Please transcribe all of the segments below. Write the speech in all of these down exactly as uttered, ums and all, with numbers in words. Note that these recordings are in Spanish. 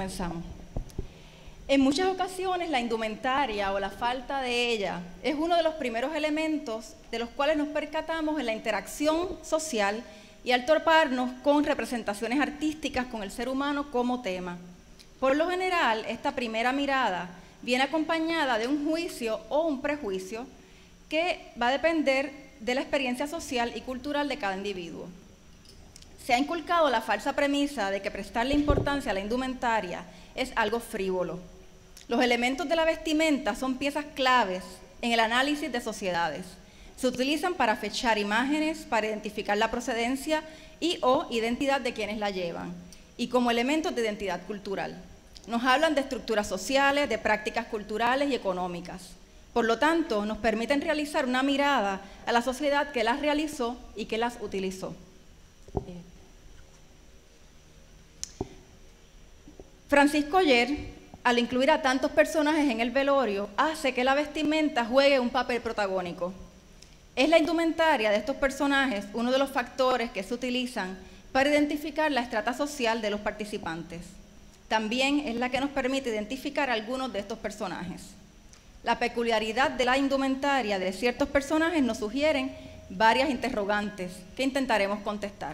comenzamos. En muchas ocasiones la indumentaria o la falta de ella es uno de los primeros elementos de los cuales nos percatamos en la interacción social y al toparnos con representaciones artísticas con el ser humano como tema. Por lo general, esta primera mirada viene acompañada de un juicio o un prejuicio que va a depender de la experiencia social y cultural de cada individuo. Se ha inculcado la falsa premisa de que prestarle importancia a la indumentaria es algo frívolo. Los elementos de la vestimenta son piezas claves en el análisis de sociedades. Se utilizan para fechar imágenes, para identificar la procedencia y o identidad de quienes la llevan, y como elementos de identidad cultural. Nos hablan de estructuras sociales, de prácticas culturales y económicas. Por lo tanto, nos permiten realizar una mirada a la sociedad que las realizó y que las utilizó. Francisco Oller, al incluir a tantos personajes en el velorio, hace que la vestimenta juegue un papel protagónico. Es la indumentaria de estos personajes uno de los factores que se utilizan para identificar la estrata social de los participantes. También es la que nos permite identificar a algunos de estos personajes. La peculiaridad de la indumentaria de ciertos personajes nos sugieren varias interrogantes que intentaremos contestar.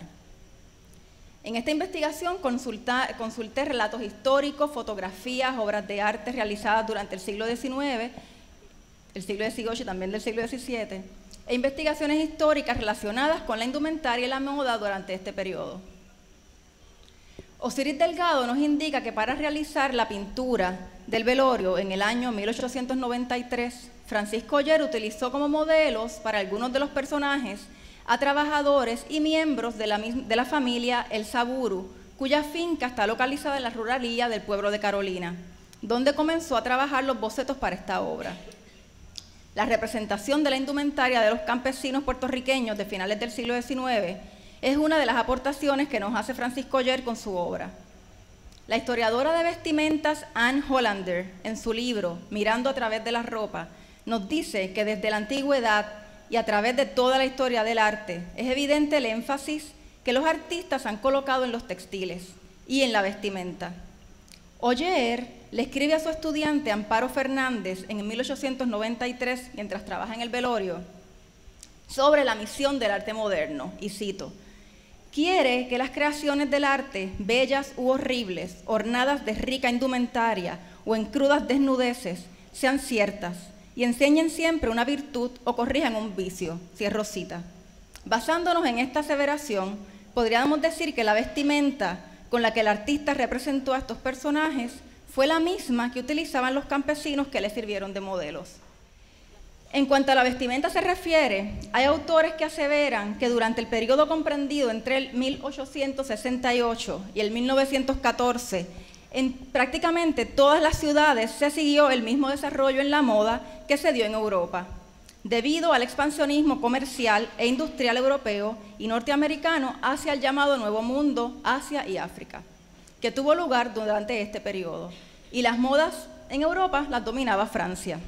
En esta investigación consulta, consulté relatos históricos, fotografías, obras de arte realizadas durante el siglo diecinueve, el siglo dieciocho y también del siglo diecisiete, e investigaciones históricas relacionadas con la indumentaria y la moda durante este periodo. Osiris Delgado nos indica que para realizar la pintura del velorio en el año mil ochocientos noventa y tres, Francisco Oller utilizó como modelos para algunos de los personajes a trabajadores y miembros de la, de la familia El Saburu, cuya finca está localizada en la ruralía del pueblo de Carolina, donde comenzó a trabajar los bocetos para esta obra. La representación de la indumentaria de los campesinos puertorriqueños de finales del siglo diecinueve es una de las aportaciones que nos hace Francisco Oller con su obra. La historiadora de vestimentas Anne Hollander, en su libro Mirando a través de la ropa, nos dice que desde la antigüedad y a través de toda la historia del arte, es evidente el énfasis que los artistas han colocado en los textiles y en la vestimenta. Oller le escribe a su estudiante Amparo Fernández en mil ochocientos noventa y tres, mientras trabaja en el velorio, sobre la misión del arte moderno, y cito: quiere que las creaciones del arte, bellas u horribles, ornadas de rica indumentaria o en crudas desnudeces, sean ciertas y enseñen siempre una virtud o corrijan un vicio, cierro cita. Basándonos en esta aseveración, podríamos decir que la vestimenta con la que el artista representó a estos personajes fue la misma que utilizaban los campesinos que le sirvieron de modelos. En cuanto a la vestimenta se refiere, hay autores que aseveran que durante el periodo comprendido entre el mil ochocientos sesenta y ocho y el mil novecientos catorce, en prácticamente todas las ciudades se siguió el mismo desarrollo en la moda que se dio en Europa, debido al expansionismo comercial e industrial europeo y norteamericano hacia el llamado Nuevo Mundo, Asia y África, que tuvo lugar durante este periodo, y las modas en Europa las dominaba Francia.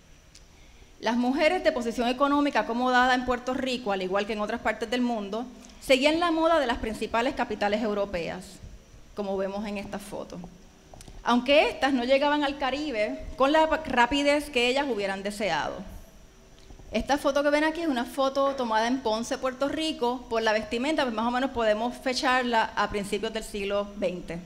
Las mujeres de posición económica acomodada en Puerto Rico, al igual que en otras partes del mundo, seguían la moda de las principales capitales europeas, como vemos en esta foto, aunque éstas no llegaban al Caribe con la rapidez que ellas hubieran deseado. Esta foto que ven aquí es una foto tomada en Ponce, Puerto Rico, por la vestimenta, pues más o menos podemos fecharla a principios del siglo veinte.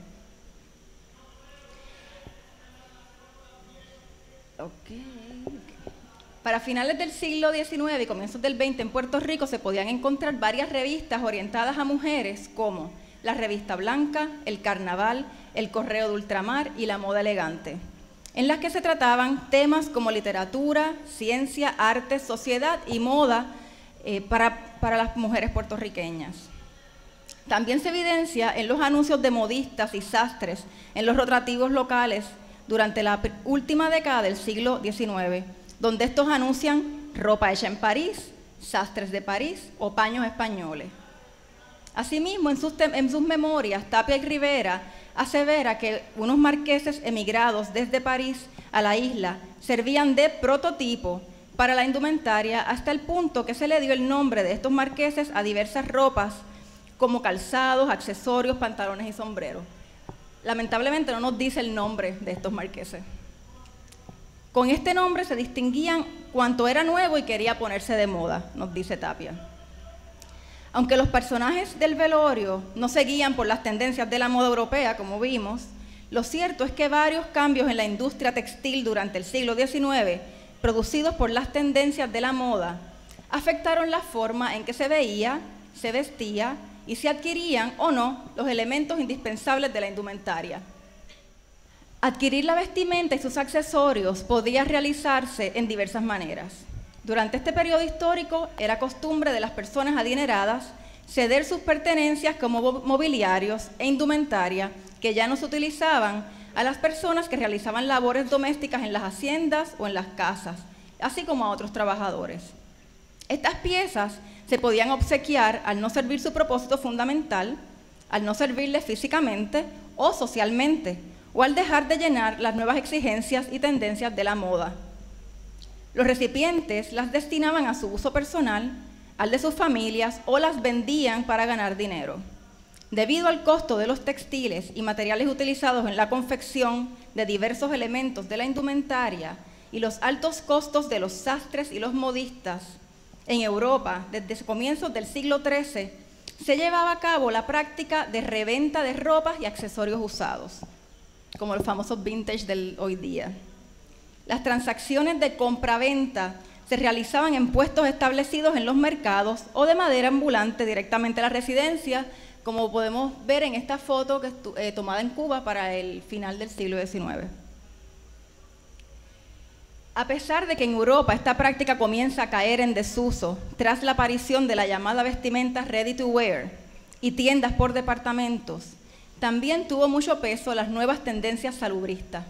Okay. Para finales del siglo diecinueve y comienzos del veinte en Puerto Rico se podían encontrar varias revistas orientadas a mujeres como la Revista Blanca, el Carnaval, el Correo de Ultramar y la Moda Elegante, en las que se trataban temas como literatura, ciencia, arte, sociedad y moda eh, para, para las mujeres puertorriqueñas. También se evidencia en los anuncios de modistas y sastres en los rotativos locales durante la última década del siglo diecinueve, donde estos anuncian ropa hecha en París, sastres de París o paños españoles. Asimismo, en sus, en sus memorias, Tapia y Rivera asevera que unos marqueses emigrados desde París a la isla servían de prototipo para la indumentaria hasta el punto que se le dio el nombre de estos marqueses a diversas ropas como calzados, accesorios, pantalones y sombreros. Lamentablemente no nos dice el nombre de estos marqueses. Con este nombre se distinguían cuanto era nuevo y quería ponerse de moda, nos dice Tapia. Aunque los personajes del velorio no seguían por las tendencias de la moda europea, como vimos, lo cierto es que varios cambios en la industria textil durante el siglo diecinueve, producidos por las tendencias de la moda, afectaron la forma en que se veía, se vestía y se adquirían o no los elementos indispensables de la indumentaria. Adquirir la vestimenta y sus accesorios podía realizarse en diversas maneras. Durante este periodo histórico era costumbre de las personas adineradas ceder sus pertenencias como mobiliarios e indumentaria que ya no se utilizaban a las personas que realizaban labores domésticas en las haciendas o en las casas, así como a otros trabajadores. Estas piezas se podían obsequiar al no servir su propósito fundamental, al no servirle físicamente o socialmente, o al dejar de llenar las nuevas exigencias y tendencias de la moda. Los recipientes las destinaban a su uso personal, al de sus familias o las vendían para ganar dinero. Debido al costo de los textiles y materiales utilizados en la confección de diversos elementos de la indumentaria y los altos costos de los sastres y los modistas, en Europa, desde comienzos del siglo trece, se llevaba a cabo la práctica de reventa de ropas y accesorios usados, como los famosos vintage del hoy día. Las transacciones de compra-venta se realizaban en puestos establecidos en los mercados o de manera ambulante directamente a la residencia, como podemos ver en esta foto que es eh, tomada en Cuba para el final del siglo diecinueve. A pesar de que en Europa esta práctica comienza a caer en desuso tras la aparición de la llamada vestimenta ready to wear y tiendas por departamentos, también tuvo mucho peso las nuevas tendencias salubristas.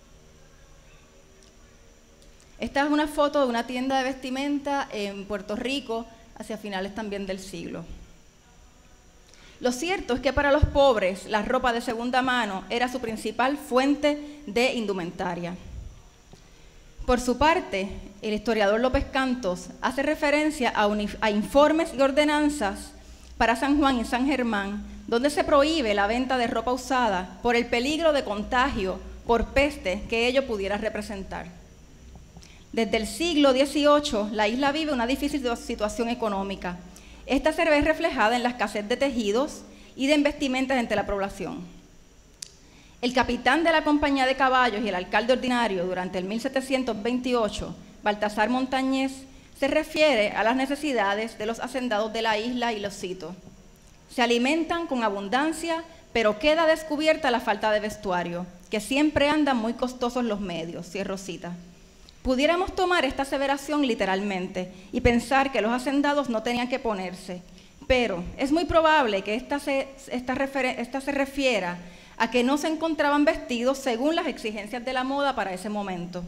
Esta es una foto de una tienda de vestimenta en Puerto Rico hacia finales también del siglo. Lo cierto es que para los pobres la ropa de segunda mano era su principal fuente de indumentaria. Por su parte, el historiador López Cantos hace referencia a, a informes y ordenanzas para San Juan y San Germán, donde se prohíbe la venta de ropa usada por el peligro de contagio por peste que ello pudiera representar. Desde el siglo dieciocho, la isla vive una difícil situación económica. Esta se ve reflejada en la escasez de tejidos y de vestimentas entre la población. El capitán de la compañía de caballos y el alcalde ordinario durante el mil setecientos veintiocho, Baltasar Montañés, se refiere a las necesidades de los hacendados de la isla y los cito. Se alimentan con abundancia, pero queda descubierta la falta de vestuario, que siempre andan muy costosos los medios, cierro cita. Pudiéramos tomar esta aseveración literalmente y pensar que los hacendados no tenían que ponerse, pero es muy probable que esta se, esta refer, esta se refiera a que no se encontraban vestidos según las exigencias de la moda para ese momento.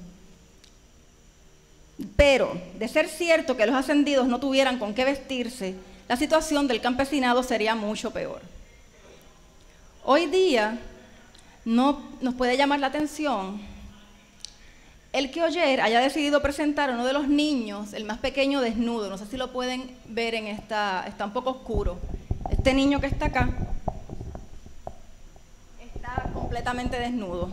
Pero, de ser cierto que los ascendidos no tuvieran con qué vestirse, la situación del campesinado sería mucho peor. Hoy día no nos puede llamar la atención el que Oller haya decidido presentar a uno de los niños, el más pequeño, desnudo. No sé si lo pueden ver en esta, está un poco oscuro. Este niño que está acá está completamente desnudo.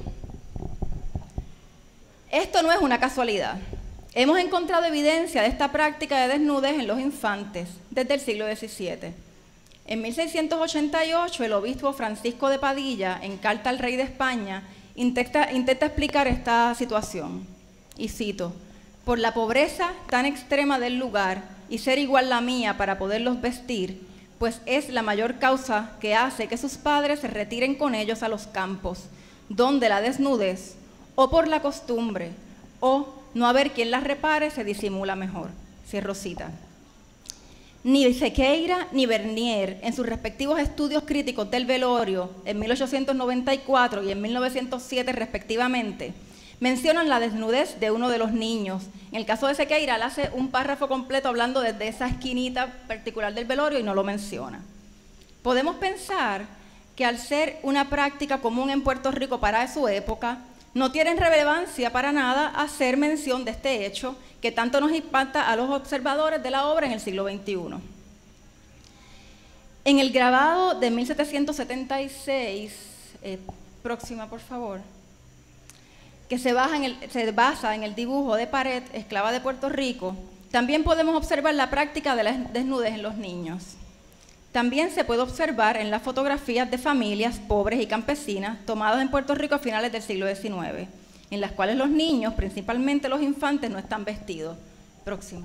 Esto no es una casualidad. Hemos encontrado evidencia de esta práctica de desnudez en los infantes desde el siglo diecisiete. En mil seiscientos ochenta y ocho, el obispo Francisco de Padilla, en carta al rey de España, intenta, intenta explicar esta situación. Y cito: por la pobreza tan extrema del lugar y ser igual la mía para poderlos vestir, pues es la mayor causa que hace que sus padres se retiren con ellos a los campos, donde la desnudez, o por la costumbre, o no haber quien las repare, se disimula mejor. Cierro cita. Ni Sequeira ni Bernier, en sus respectivos estudios críticos del velorio, en mil ochocientos noventa y cuatro y en mil novecientos siete respectivamente, mencionan la desnudez de uno de los niños. En el caso de Sequeira, él hace un párrafo completo hablando desde esa esquinita particular del velorio y no lo menciona. Podemos pensar que al ser una práctica común en Puerto Rico para su época, no tienen relevancia para nada hacer mención de este hecho que tanto nos impacta a los observadores de la obra en el siglo veintiuno. En el grabado de mil setecientos setenta y seis, eh, próxima por favor, que se basa, en el, se basa en el dibujo de pared Esclava de Puerto Rico, también podemos observar la práctica de la desnudez en los niños. También se puede observar en las fotografías de familias pobres y campesinas tomadas en Puerto Rico a finales del siglo diecinueve, en las cuales los niños, principalmente los infantes, no están vestidos. Próxima.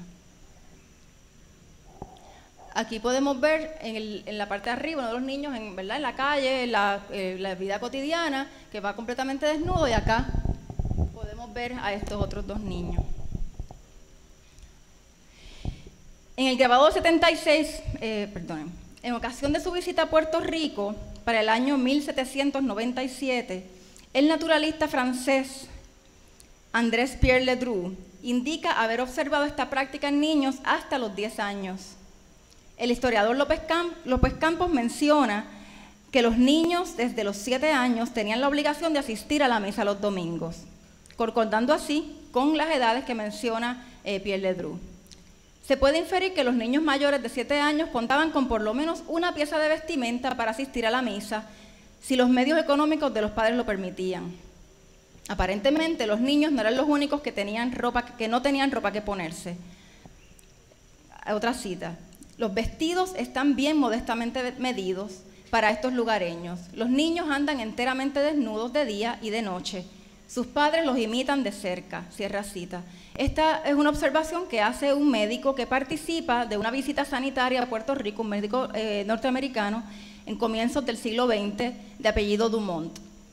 Aquí podemos ver en, el, en la parte de arriba uno de los niños en, ¿verdad? en la calle, en la, eh, la vida cotidiana, que va completamente desnudo, y acá podemos ver a estos otros dos niños. En el grabado setenta y seis, eh, perdonen, en ocasión de su visita a Puerto Rico para el año mil setecientos noventa y siete, el naturalista francés Andrés Pierre Ledru indica haber observado esta práctica en niños hasta los diez años. El historiador López, Camp López Campos menciona que los niños desde los siete años tenían la obligación de asistir a la misa los domingos, concordando así con las edades que menciona eh, Pierre Ledru. Se puede inferir que los niños mayores de siete años contaban con por lo menos una pieza de vestimenta para asistir a la misa, si los medios económicos de los padres lo permitían. Aparentemente, los niños no eran los únicos que, tenían ropa, que no tenían ropa que ponerse. Otra cita. Los vestidos están bien modestamente medidos para estos lugareños. Los niños andan enteramente desnudos de día y de noche. Sus padres los imitan de cerca. Cierra cita. Esta es una observación que hace un médico que participa de una visita sanitaria a Puerto Rico, un médico eh, norteamericano, en comienzos del siglo veinte, de apellido Dumont.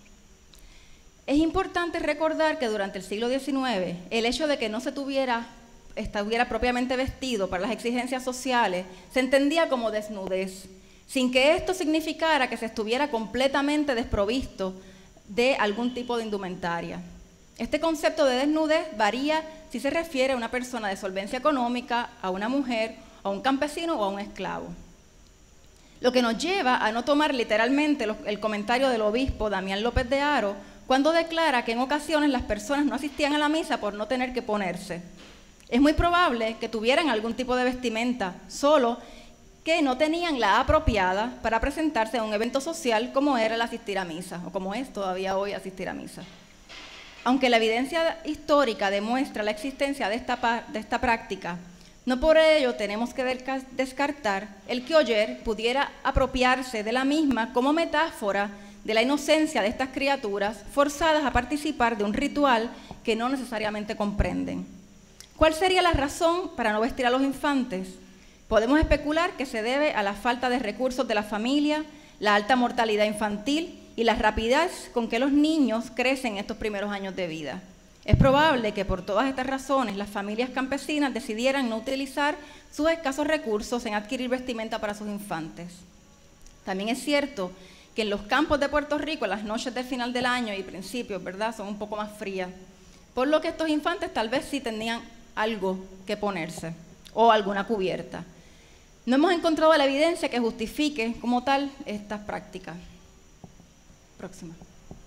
Es importante recordar que durante el siglo diecinueve, el hecho de que no se tuviera, estuviera propiamente vestido para las exigencias sociales, se entendía como desnudez, sin que esto significara que se estuviera completamente desprovisto de algún tipo de indumentaria. Este concepto de desnudez varía si se refiere a una persona de solvencia económica, a una mujer, a un campesino o a un esclavo. Lo que nos lleva a no tomar literalmente el comentario del obispo Damián López de Haro cuando declara que en ocasiones las personas no asistían a la misa por no tener que ponerse. Es muy probable que tuvieran algún tipo de vestimenta, solo que no tenían la apropiada para presentarse a un evento social como era el asistir a misa, o como es todavía hoy asistir a misa. Aunque la evidencia histórica demuestra la existencia de esta, de esta práctica, no por ello tenemos que descartar el que Oller pudiera apropiarse de la misma como metáfora de la inocencia de estas criaturas forzadas a participar de un ritual que no necesariamente comprenden. ¿Cuál sería la razón para no vestir a los infantes? Podemos especular que se debe a la falta de recursos de la familia, la alta mortalidad infantil y la rapidez con que los niños crecen en estos primeros años de vida. Es probable que por todas estas razones las familias campesinas decidieran no utilizar sus escasos recursos en adquirir vestimenta para sus infantes. También es cierto que en los campos de Puerto Rico las noches del final del año y principios, ¿verdad?, son un poco más frías, por lo que estos infantes tal vez sí tenían algo que ponerse o alguna cubierta. No hemos encontrado la evidencia que justifique como tal estas prácticas. Próxima.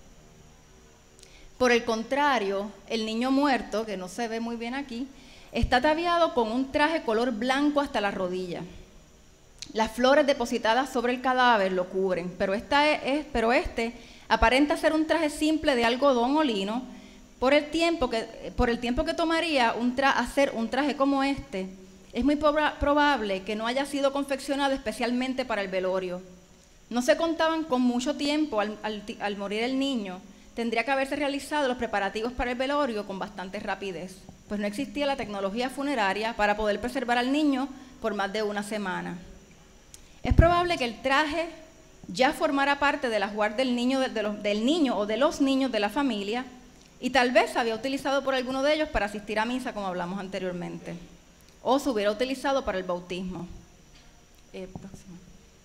Por el contrario, el niño muerto, que no se ve muy bien aquí, está ataviado con un traje color blanco hasta la rodilla. Las flores depositadas sobre el cadáver lo cubren, pero, esta es, pero este aparenta ser un traje simple de algodón o lino. Por el tiempo que, por el tiempo que tomaría un tra hacer un traje como este, es muy probable que no haya sido confeccionado especialmente para el velorio. No se contaban con mucho tiempo al, al, al morir el niño. Tendría que haberse realizado los preparativos para el velorio con bastante rapidez, pues no existía la tecnología funeraria para poder preservar al niño por más de una semana. Es probable que el traje ya formara parte del ajuar del niño, de, de los, del niño o de los niños de la familia, y tal vez se había utilizado por alguno de ellos para asistir a misa, como hablamos anteriormente, o se hubiera utilizado para el bautismo. Eh, próximo.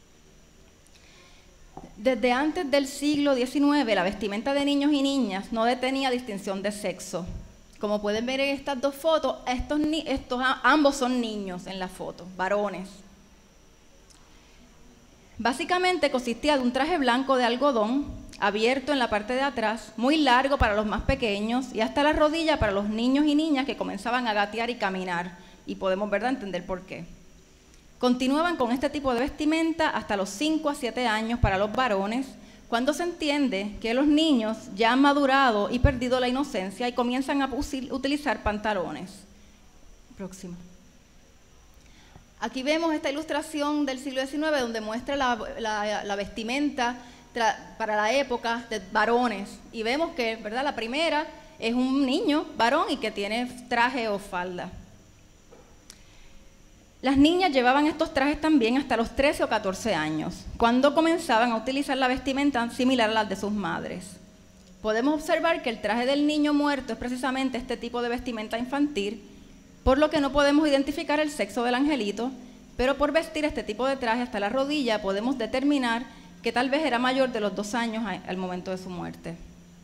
Desde antes del siglo diecinueve, la vestimenta de niños y niñas no tenía distinción de sexo. Como pueden ver en estas dos fotos, estos, estos, ambos son niños en la foto, varones. Básicamente consistía de un traje blanco de algodón, abierto en la parte de atrás, muy largo para los más pequeños y hasta la rodilla para los niños y niñas que comenzaban a gatear y caminar, y podemos, ¿verdad?, entender por qué. Continuaban con este tipo de vestimenta hasta los cinco a siete años para los varones, cuando se entiende que los niños ya han madurado y perdido la inocencia y comienzan a utilizar pantalones. Próximo. Aquí vemos esta ilustración del siglo diecinueve donde muestra la, la, la vestimenta para la época de varones. Y vemos que, ¿verdad?, la primera es un niño varón y que tiene traje o falda. Las niñas llevaban estos trajes también hasta los trece o catorce años, cuando comenzaban a utilizar la vestimenta similar a las de sus madres. Podemos observar que el traje del niño muerto es precisamente este tipo de vestimenta infantil, por lo que no podemos identificar el sexo del angelito, pero por vestir este tipo de traje hasta la rodilla podemos determinar que tal vez era mayor de los dos años al momento de su muerte.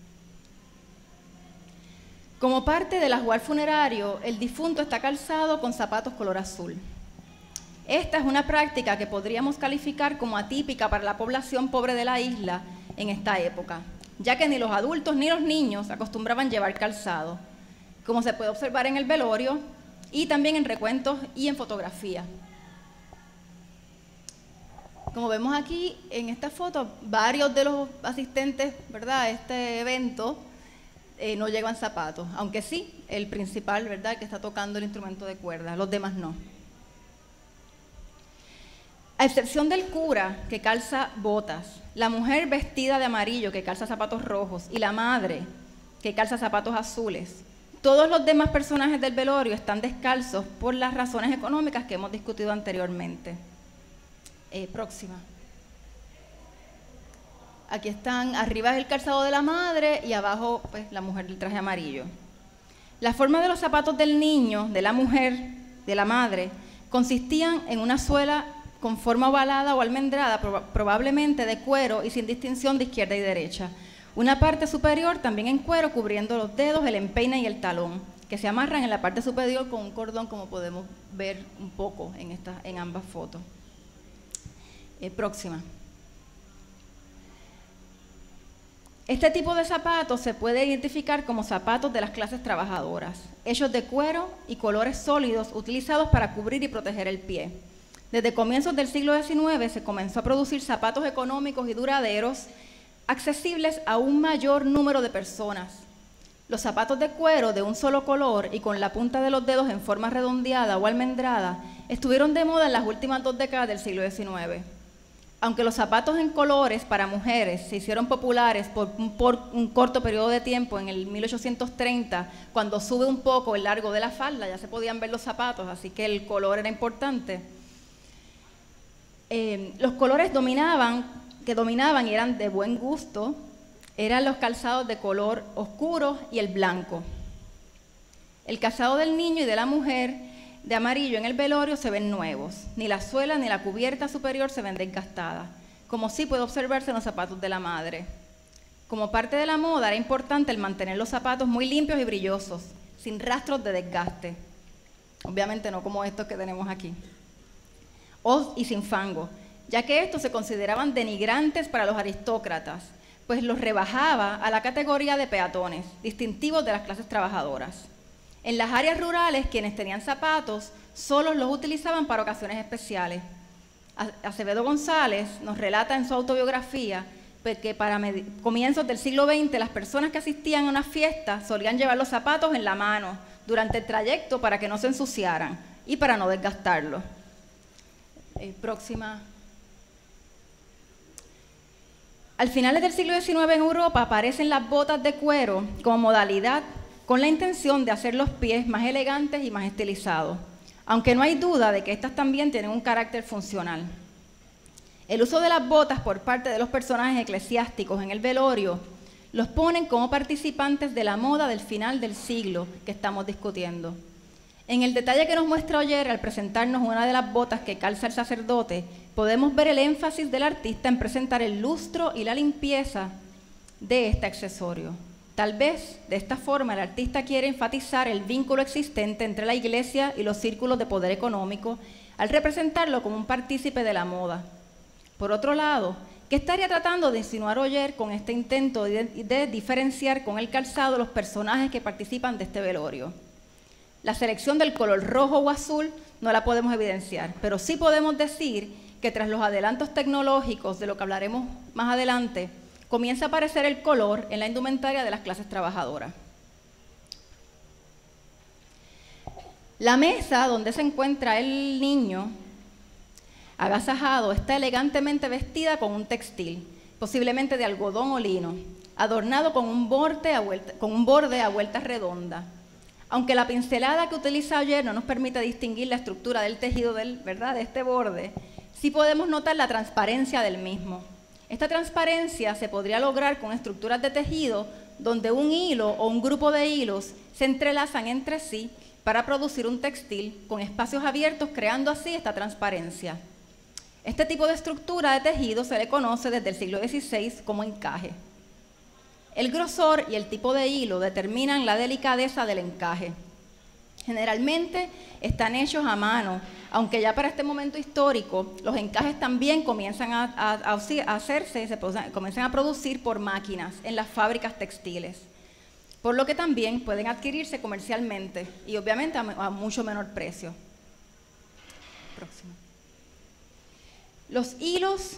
Como parte del ajuar funerario, el difunto está calzado con zapatos color azul. Esta es una práctica que podríamos calificar como atípica para la población pobre de la isla en esta época, ya que ni los adultos ni los niños acostumbraban llevar calzado, como se puede observar en el velorio y también en recuentos y en fotografía. Como vemos aquí en esta foto, varios de los asistentes, ¿verdad?, a este evento eh, no llevan zapatos, aunque sí, el principal, ¿verdad?, que está tocando el instrumento de cuerda, los demás no. A excepción del cura, que calza botas, la mujer vestida de amarillo, que calza zapatos rojos, y la madre, que calza zapatos azules, todos los demás personajes del velorio están descalzos por las razones económicas que hemos discutido anteriormente. Eh, próxima. Aquí están, arriba es el calzado de la madre y abajo pues, la mujer del traje amarillo. La forma de los zapatos del niño, de la mujer, de la madre, consistían en una suela con forma ovalada o almendrada, prob probablemente de cuero y sin distinción de izquierda y derecha. Una parte superior también en cuero cubriendo los dedos, el empeine y el talón, que se amarran en la parte superior con un cordón, como podemos ver un poco en, esta, en ambas fotos. Eh, próxima. Este tipo de zapatos se puede identificar como zapatos de las clases trabajadoras, hechos de cuero y colores sólidos utilizados para cubrir y proteger el pie. Desde comienzos del siglo diecinueve se comenzó a producir zapatos económicos y duraderos accesibles a un mayor número de personas. Los zapatos de cuero de un solo color y con la punta de los dedos en forma redondeada o almendrada estuvieron de moda en las últimas dos décadas del siglo diecinueve. Aunque los zapatos en colores para mujeres se hicieron populares por un, por un corto periodo de tiempo, en el mil ochocientos treinta, cuando sube un poco el largo de la falda, ya se podían ver los zapatos, así que el color era importante. Eh, los colores dominaban, que dominaban y eran de buen gusto, eran los calzados de color oscuro y el blanco. El calzado del niño y de la mujer de amarillo en el velorio se ven nuevos, ni la suela ni la cubierta superior se ven desgastadas, como sí puede observarse en los zapatos de la madre. Como parte de la moda era importante el mantener los zapatos muy limpios y brillosos, sin rastros de desgaste, obviamente no como estos que tenemos aquí, o, y sin fango, ya que estos se consideraban denigrantes para los aristócratas, pues los rebajaba a la categoría de peatones, distintivos de las clases trabajadoras. En las áreas rurales, quienes tenían zapatos solo los utilizaban para ocasiones especiales. Acevedo González nos relata en su autobiografía que para comienzos del siglo veinte las personas que asistían a una fiesta solían llevar los zapatos en la mano durante el trayecto para que no se ensuciaran y para no desgastarlos. Eh, próxima. Al finales del siglo diecinueve en Europa aparecen las botas de cuero como modalidad con la intención de hacer los pies más elegantes y más estilizados, aunque no hay duda de que estas también tienen un carácter funcional. El uso de las botas por parte de los personajes eclesiásticos en el velorio los ponen como participantes de la moda del final del siglo que estamos discutiendo. En el detalle que nos muestra Oller al presentarnos una de las botas que calza el sacerdote, podemos ver el énfasis del artista en presentar el lustro y la limpieza de este accesorio. Tal vez, de esta forma, el artista quiere enfatizar el vínculo existente entre la iglesia y los círculos de poder económico al representarlo como un partícipe de la moda. Por otro lado, ¿qué estaría tratando de insinuar Oller con este intento de, de diferenciar con el calzado los personajes que participan de este velorio? La selección del color rojo o azul no la podemos evidenciar, pero sí podemos decir que tras los adelantos tecnológicos, de lo que hablaremos más adelante, comienza a aparecer el color en la indumentaria de las clases trabajadoras. La mesa donde se encuentra el niño agasajado está elegantemente vestida con un textil, posiblemente de algodón o lino, adornado con un borde a vuelta, con un borde a vueltas redondas. Aunque la pincelada que utiliza Oller no nos permite distinguir la estructura del tejido del, ¿verdad? de este borde, sí podemos notar la transparencia del mismo. Esta transparencia se podría lograr con estructuras de tejido donde un hilo o un grupo de hilos se entrelazan entre sí para producir un textil con espacios abiertos, creando así esta transparencia. Este tipo de estructura de tejido se le conoce desde el siglo dieciséis como encaje. El grosor y el tipo de hilo determinan la delicadeza del encaje. Generalmente están hechos a mano, aunque ya para este momento histórico los encajes también comienzan a, a, a hacerse, se comienzan a producir por máquinas en las fábricas textiles, por lo que también pueden adquirirse comercialmente y obviamente a, a mucho menor precio. Próximo. Los hilos,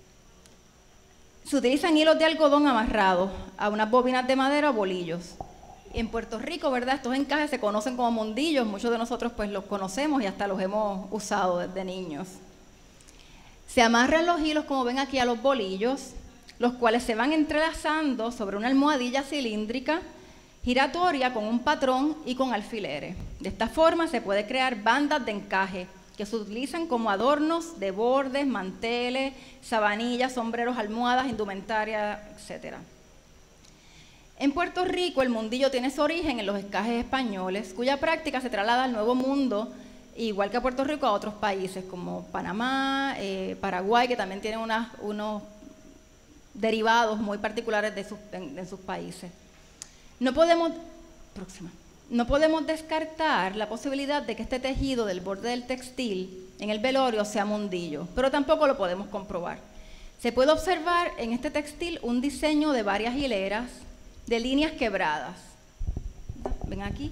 se utilizan hilos de algodón amarrados a unas bobinas de madera o bolillos. En Puerto Rico, ¿verdad? Estos encajes se conocen como mondillos, muchos de nosotros pues los conocemos y hasta los hemos usado desde niños. Se amarran los hilos, como ven aquí, a los bolillos, los cuales se van entrelazando sobre una almohadilla cilíndrica giratoria con un patrón y con alfileres. De esta forma se puede crear bandas de encaje que se utilizan como adornos de bordes, manteles, sabanillas, sombreros, almohadas, indumentaria, etcétera. En Puerto Rico el mondillo tiene su origen en los encajes españoles, cuya práctica se traslada al Nuevo Mundo, igual que a Puerto Rico, a otros países como Panamá, eh, Paraguay, que también tienen unas, unos derivados muy particulares de sus, en, en sus países. No podemos, próxima, no podemos descartar la posibilidad de que este tejido del borde del textil en el velorio sea mondillo, pero tampoco lo podemos comprobar. Se puede observar en este textil un diseño de varias hileras de líneas quebradas. Ven aquí.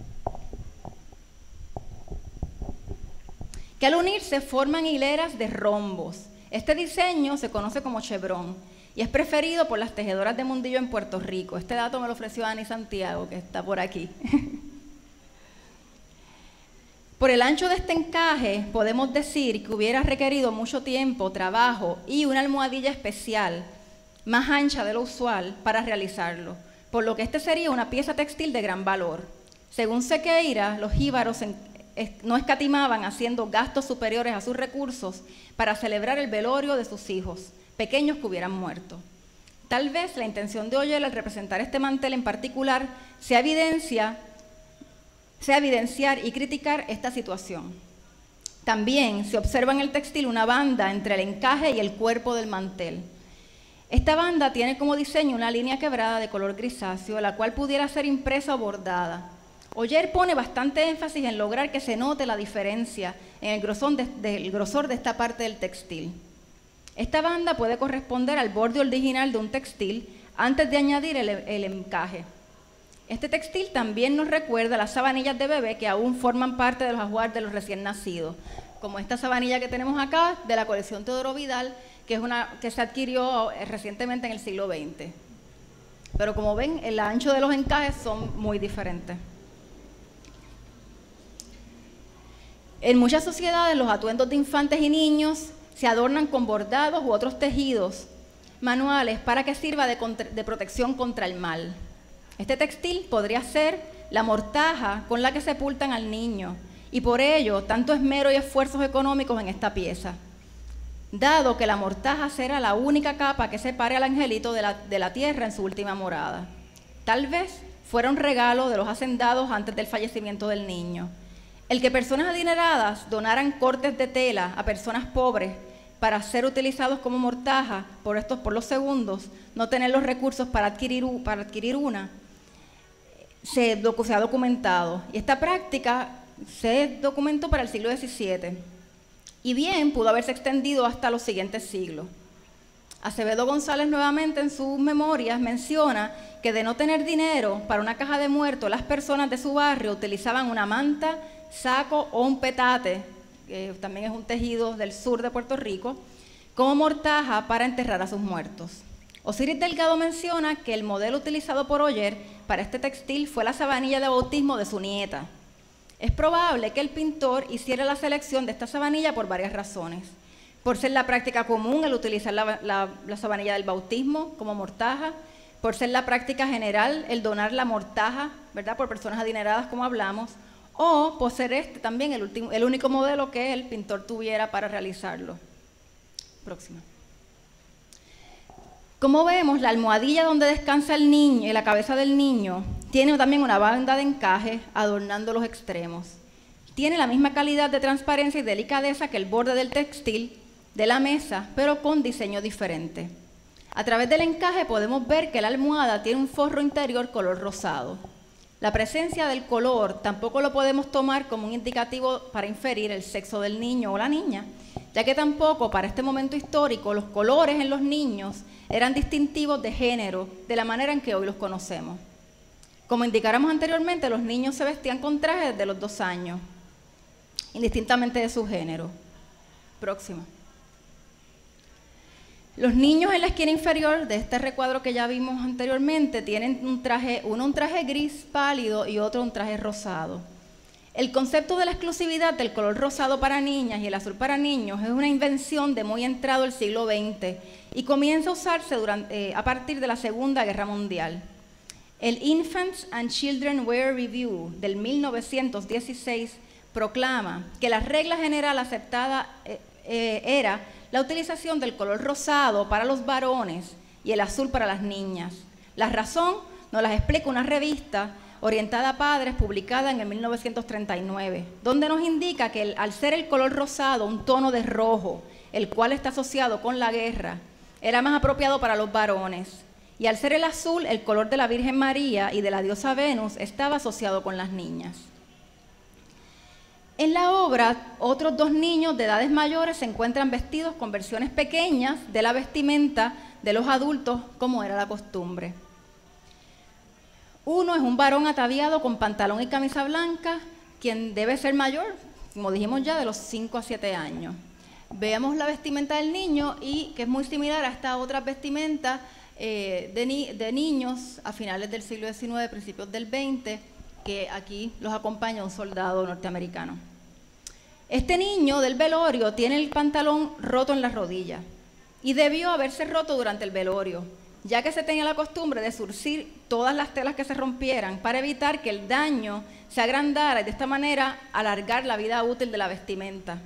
Que al unirse forman hileras de rombos. Este diseño se conoce como chevrón y es preferido por las tejedoras de mondillo en Puerto Rico. Este dato me lo ofreció Ani Santiago, que está por aquí. Por el ancho de este encaje, podemos decir que hubiera requerido mucho tiempo, trabajo y una almohadilla especial, más ancha de lo usual, para realizarlo, por lo que este sería una pieza textil de gran valor. Según Sequeira, los jíbaros no escatimaban haciendo gastos superiores a sus recursos para celebrar el velorio de sus hijos, pequeños que hubieran muerto. Tal vez la intención de Oller al representar este mantel en particular sea, evidencia, sea evidenciar y criticar esta situación. También se observa en el textil una banda entre el encaje y el cuerpo del mantel. Esta banda tiene como diseño una línea quebrada de color grisáceo, la cual pudiera ser impresa o bordada. Oller pone bastante énfasis en lograr que se note la diferencia en el grosor de, de, el grosor de esta parte del textil. Esta banda puede corresponder al borde original de un textil antes de añadir el, el encaje. Este textil también nos recuerda las sabanillas de bebé que aún forman parte de los ajuares de los recién nacidos, como esta sabanilla que tenemos acá de la colección Teodoro Vidal, que, es una, que se adquirió recientemente en el siglo veinte. Pero como ven, el ancho de los encajes son muy diferentes. En muchas sociedades, los atuendos de infantes y niños se adornan con bordados u otros tejidos manuales para que sirva de, de protección contra el mal. Este textil podría ser la mortaja con la que sepultan al niño, y por ello tanto esmero y esfuerzos económicos en esta pieza, dado que la mortaja será la única capa que separe al angelito de la, de la tierra en su última morada. Tal vez fuera un regalo de los hacendados antes del fallecimiento del niño. El que personas adineradas donaran cortes de tela a personas pobres para ser utilizados como mortaja por estos por los segundos, no tener los recursos para adquirir, para adquirir una, se, se ha documentado. Y esta práctica se documentó para el siglo diecisiete y bien pudo haberse extendido hasta los siguientes siglos. Acevedo González nuevamente en sus memorias menciona que de no tener dinero para una caja de muertos, las personas de su barrio utilizaban una manta, saco o un petate, que también es un tejido del sur de Puerto Rico, como mortaja para enterrar a sus muertos. Osiris Delgado menciona que el modelo utilizado por Oller para este textil fue la sabanilla de bautismo de su nieta. Es probable que el pintor hiciera la selección de esta sabanilla por varias razones. Por ser la práctica común el utilizar la, la, la sabanilla del bautismo como mortaja, por ser la práctica general el donar la mortaja, ¿verdad?, por personas adineradas como hablamos, o por ser este también el, último, el único modelo que el pintor tuviera para realizarlo. Próxima. Como vemos, la almohadilla donde descansa el niño, la cabeza del niño, tiene también una banda de encaje adornando los extremos. Tiene la misma calidad de transparencia y delicadeza que el borde del textil de la mesa, pero con diseño diferente. A través del encaje podemos ver que la almohada tiene un forro interior color rosado. La presencia del color tampoco lo podemos tomar como un indicativo para inferir el sexo del niño o la niña, ya que tampoco para este momento histórico los colores en los niños eran distintivos de género de la manera en que hoy los conocemos. Como indicáramos anteriormente, los niños se vestían con trajes desde los dos años, indistintamente de su género. Próxima. Los niños en la esquina inferior de este recuadro que ya vimos anteriormente tienen un traje, uno un traje gris pálido y otro un traje rosado. El concepto de la exclusividad del color rosado para niñas y el azul para niños es una invención de muy entrado el siglo veinte y comienza a usarse durante, eh, a partir de la Segunda Guerra Mundial. El Infants and Children Wear Review del mil novecientos dieciséis proclama que la regla general aceptada eh, eh, era la utilización del color rosado para los varones y el azul para las niñas. La razón nos las explica una revista orientada a padres publicada en el mil novecientos treinta y nueve, donde nos indica que el, al ser el color rosado un tono de rojo, el cual está asociado con la guerra, era más apropiado para los varones, y al ser el azul el color de la Virgen María y de la diosa Venus estaba asociado con las niñas. En la obra, otros dos niños de edades mayores se encuentran vestidos con versiones pequeñas de la vestimenta de los adultos, como era la costumbre. Uno es un varón ataviado con pantalón y camisa blanca, quien debe ser mayor, como dijimos ya, de los cinco a siete años. Veamos la vestimenta del niño y que es muy similar a esta otra vestimenta eh, de, ni de niños a finales del siglo diecinueve, principios del veinte, que aquí los acompaña un soldado norteamericano. Este niño del velorio tiene el pantalón roto en las rodillas y debió haberse roto durante el velorio, ya que se tenía la costumbre de zurcir todas las telas que se rompieran para evitar que el daño se agrandara y de esta manera alargar la vida útil de la vestimenta.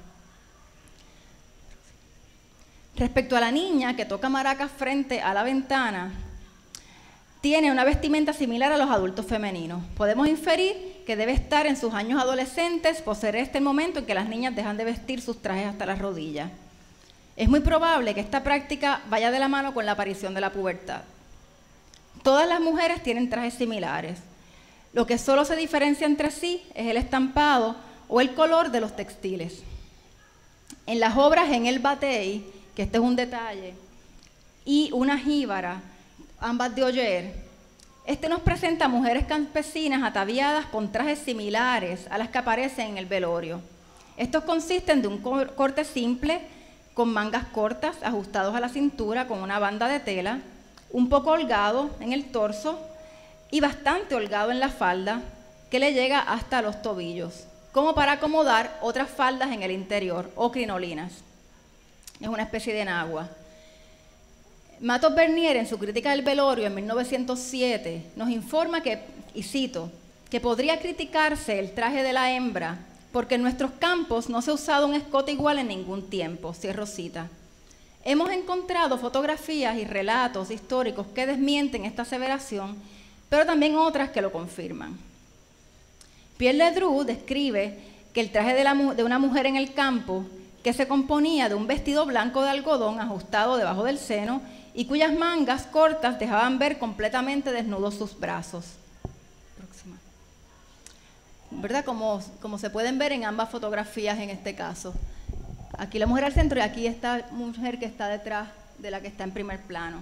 Respecto a la niña que toca maracas frente a la ventana, tiene una vestimenta similar a los adultos femeninos. Podemos inferir que debe estar en sus años adolescentes, por ser este el momento en que las niñas dejan de vestir sus trajes hasta las rodillas. Es muy probable que esta práctica vaya de la mano con la aparición de la pubertad. Todas las mujeres tienen trajes similares. Lo que solo se diferencia entre sí es el estampado o el color de los textiles. En las obras en el batey, que este es un detalle, y una jíbara, ambas de Oller, este nos presenta a mujeres campesinas ataviadas con trajes similares a las que aparecen en el velorio. Estos consisten de un corte simple, con mangas cortas ajustados a la cintura con una banda de tela, un poco holgado en el torso y bastante holgado en la falda, que le llega hasta los tobillos, como para acomodar otras faldas en el interior o crinolinas. Es una especie de enagua. Matos Bernier, en su crítica del velorio en mil novecientos siete, nos informa que, y cito, que podría criticarse el traje de la hembra porque en nuestros campos no se ha usado un escote igual en ningún tiempo, cierro cita. Hemos encontrado fotografías y relatos históricos que desmienten esta aseveración, pero también otras que lo confirman. Pierre Ledru describe que el traje de, la, de una mujer en el campo, que se componía de un vestido blanco de algodón ajustado debajo del seno y cuyas mangas cortas dejaban ver completamente desnudos sus brazos. Próxima. ¿Verdad? Como, como se pueden ver en ambas fotografías en este caso. Aquí la mujer al centro y aquí esta mujer que está detrás de la que está en primer plano.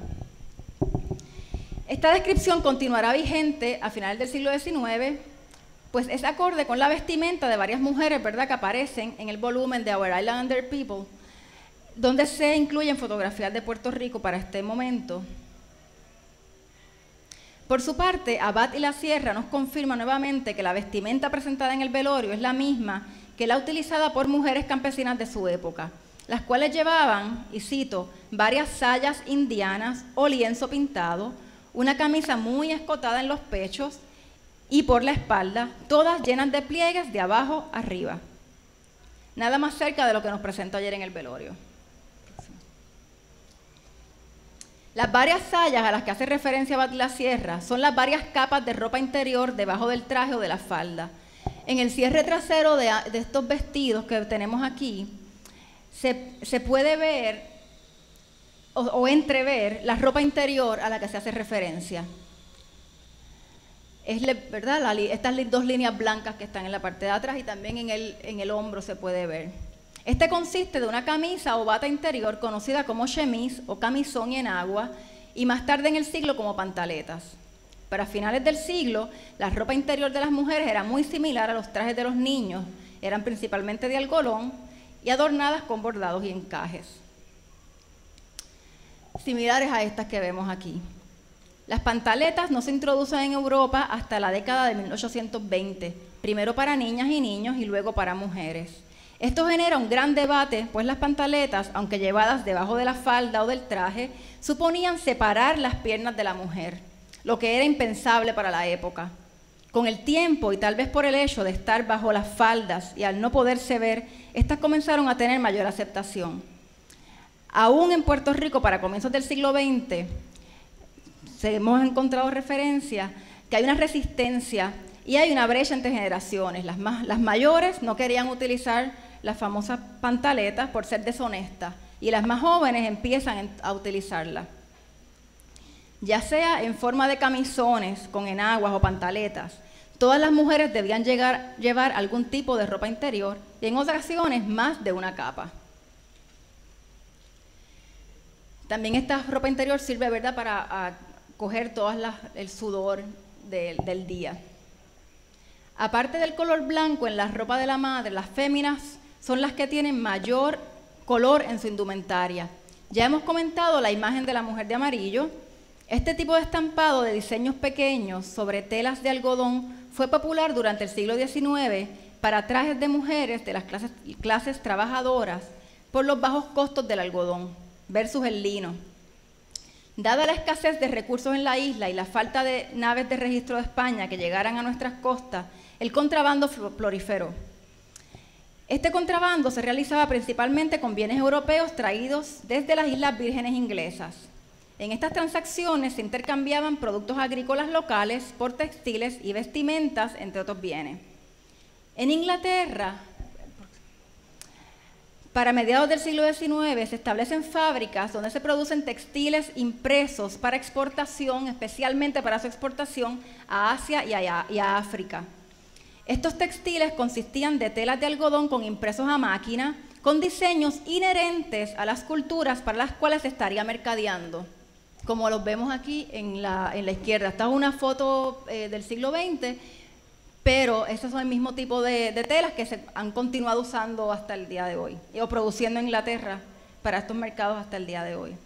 Esta descripción continuará vigente a finales del siglo diecinueve, pues es acorde con la vestimenta de varias mujeres, ¿verdad?, que aparecen en el volumen de Our Islander People, donde se incluyen fotografías de Puerto Rico para este momento. Por su parte, Abad y la Sierra nos confirma nuevamente que la vestimenta presentada en el velorio es la misma que la utilizada por mujeres campesinas de su época, las cuales llevaban, y cito, varias sayas indianas o lienzo pintado, una camisa muy escotada en los pechos y por la espalda, todas llenas de pliegues de abajo arriba. Nada más cerca de lo que nos presentó ayer en el velorio. Las varias sayas a las que hace referencia Abad y la Sierra son las varias capas de ropa interior debajo del traje o de la falda. En el cierre trasero de, de estos vestidos que tenemos aquí, se, se puede ver o, o entrever la ropa interior a la que se hace referencia. Es, ¿verdad? La, estas dos líneas blancas que están en la parte de atrás y también en el, en el hombro se puede ver. Este consiste de una camisa o bata interior conocida como chemise o camisón y enagua, y más tarde en el siglo como pantaletas. Para finales del siglo, la ropa interior de las mujeres era muy similar a los trajes de los niños, eran principalmente de algodón y adornadas con bordados y encajes, similares a estas que vemos aquí. Las pantaletas no se introducen en Europa hasta la década de mil ochocientos veinte, primero para niñas y niños y luego para mujeres. Esto genera un gran debate, pues las pantaletas, aunque llevadas debajo de la falda o del traje, suponían separar las piernas de la mujer, lo que era impensable para la época. Con el tiempo, y tal vez por el hecho de estar bajo las faldas y al no poderse ver, estas comenzaron a tener mayor aceptación. Aún en Puerto Rico, para comienzos del siglo veinte, hemos encontrado referencia que hay una resistencia y hay una brecha entre generaciones. Las, más, las mayores no querían utilizar las famosas pantaletas por ser deshonestas y las más jóvenes empiezan a utilizarlas, ya sea en forma de camisones con enaguas o pantaletas. Todas las mujeres debían llegar, llevar algún tipo de ropa interior y en ocasiones más de una capa. También esta ropa interior sirve, ¿verdad?, para a, coger todo el sudor de, del día. Aparte del color blanco en la ropa de la madre, las féminas son las que tienen mayor color en su indumentaria. Ya hemos comentado la imagen de la mujer de amarillo. Este tipo de estampado de diseños pequeños sobre telas de algodón fue popular durante el siglo diecinueve para trajes de mujeres de las clases, clases trabajadoras por los bajos costos del algodón versus el lino. Dada la escasez de recursos en la isla y la falta de naves de registro de España que llegaran a nuestras costas, el contrabando proliferó. Este contrabando se realizaba principalmente con bienes europeos traídos desde las Islas Vírgenes inglesas. En estas transacciones se intercambiaban productos agrícolas locales por textiles y vestimentas, entre otros bienes. En Inglaterra, para mediados del siglo diecinueve, se establecen fábricas donde se producen textiles impresos para exportación, especialmente para su exportación a Asia y a, y a África. Estos textiles consistían de telas de algodón con impresos a máquina, con diseños inherentes a las culturas para las cuales se estaría mercadeando, como los vemos aquí en la, en la izquierda. Esta es una foto eh, del siglo veinte, pero esos son el mismo tipo de, de telas que se han continuado usando hasta el día de hoy, o produciendo en Inglaterra para estos mercados hasta el día de hoy.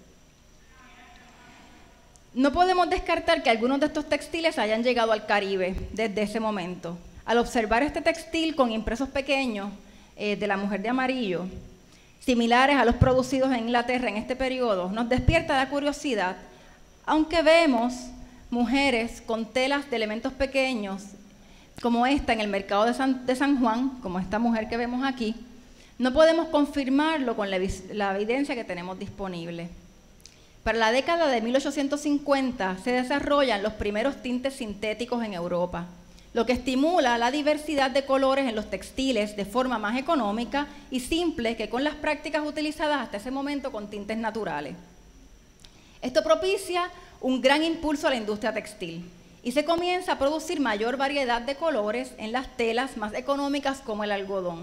No podemos descartar que algunos de estos textiles hayan llegado al Caribe desde ese momento. Al observar este textil con impresos pequeños eh, de la mujer de amarillo, similares a los producidos en Inglaterra en este periodo, nos despierta la curiosidad, aunque vemos mujeres con telas de elementos pequeños, como esta en el mercado de San, de San Juan, como esta mujer que vemos aquí, no podemos confirmarlo con la, la evidencia que tenemos disponible. Para la década de mil ochocientos cincuenta se desarrollan los primeros tintes sintéticos en Europa, lo que estimula la diversidad de colores en los textiles de forma más económica y simple que con las prácticas utilizadas hasta ese momento con tintes naturales. Esto propicia un gran impulso a la industria textil y se comienza a producir mayor variedad de colores en las telas más económicas como el algodón.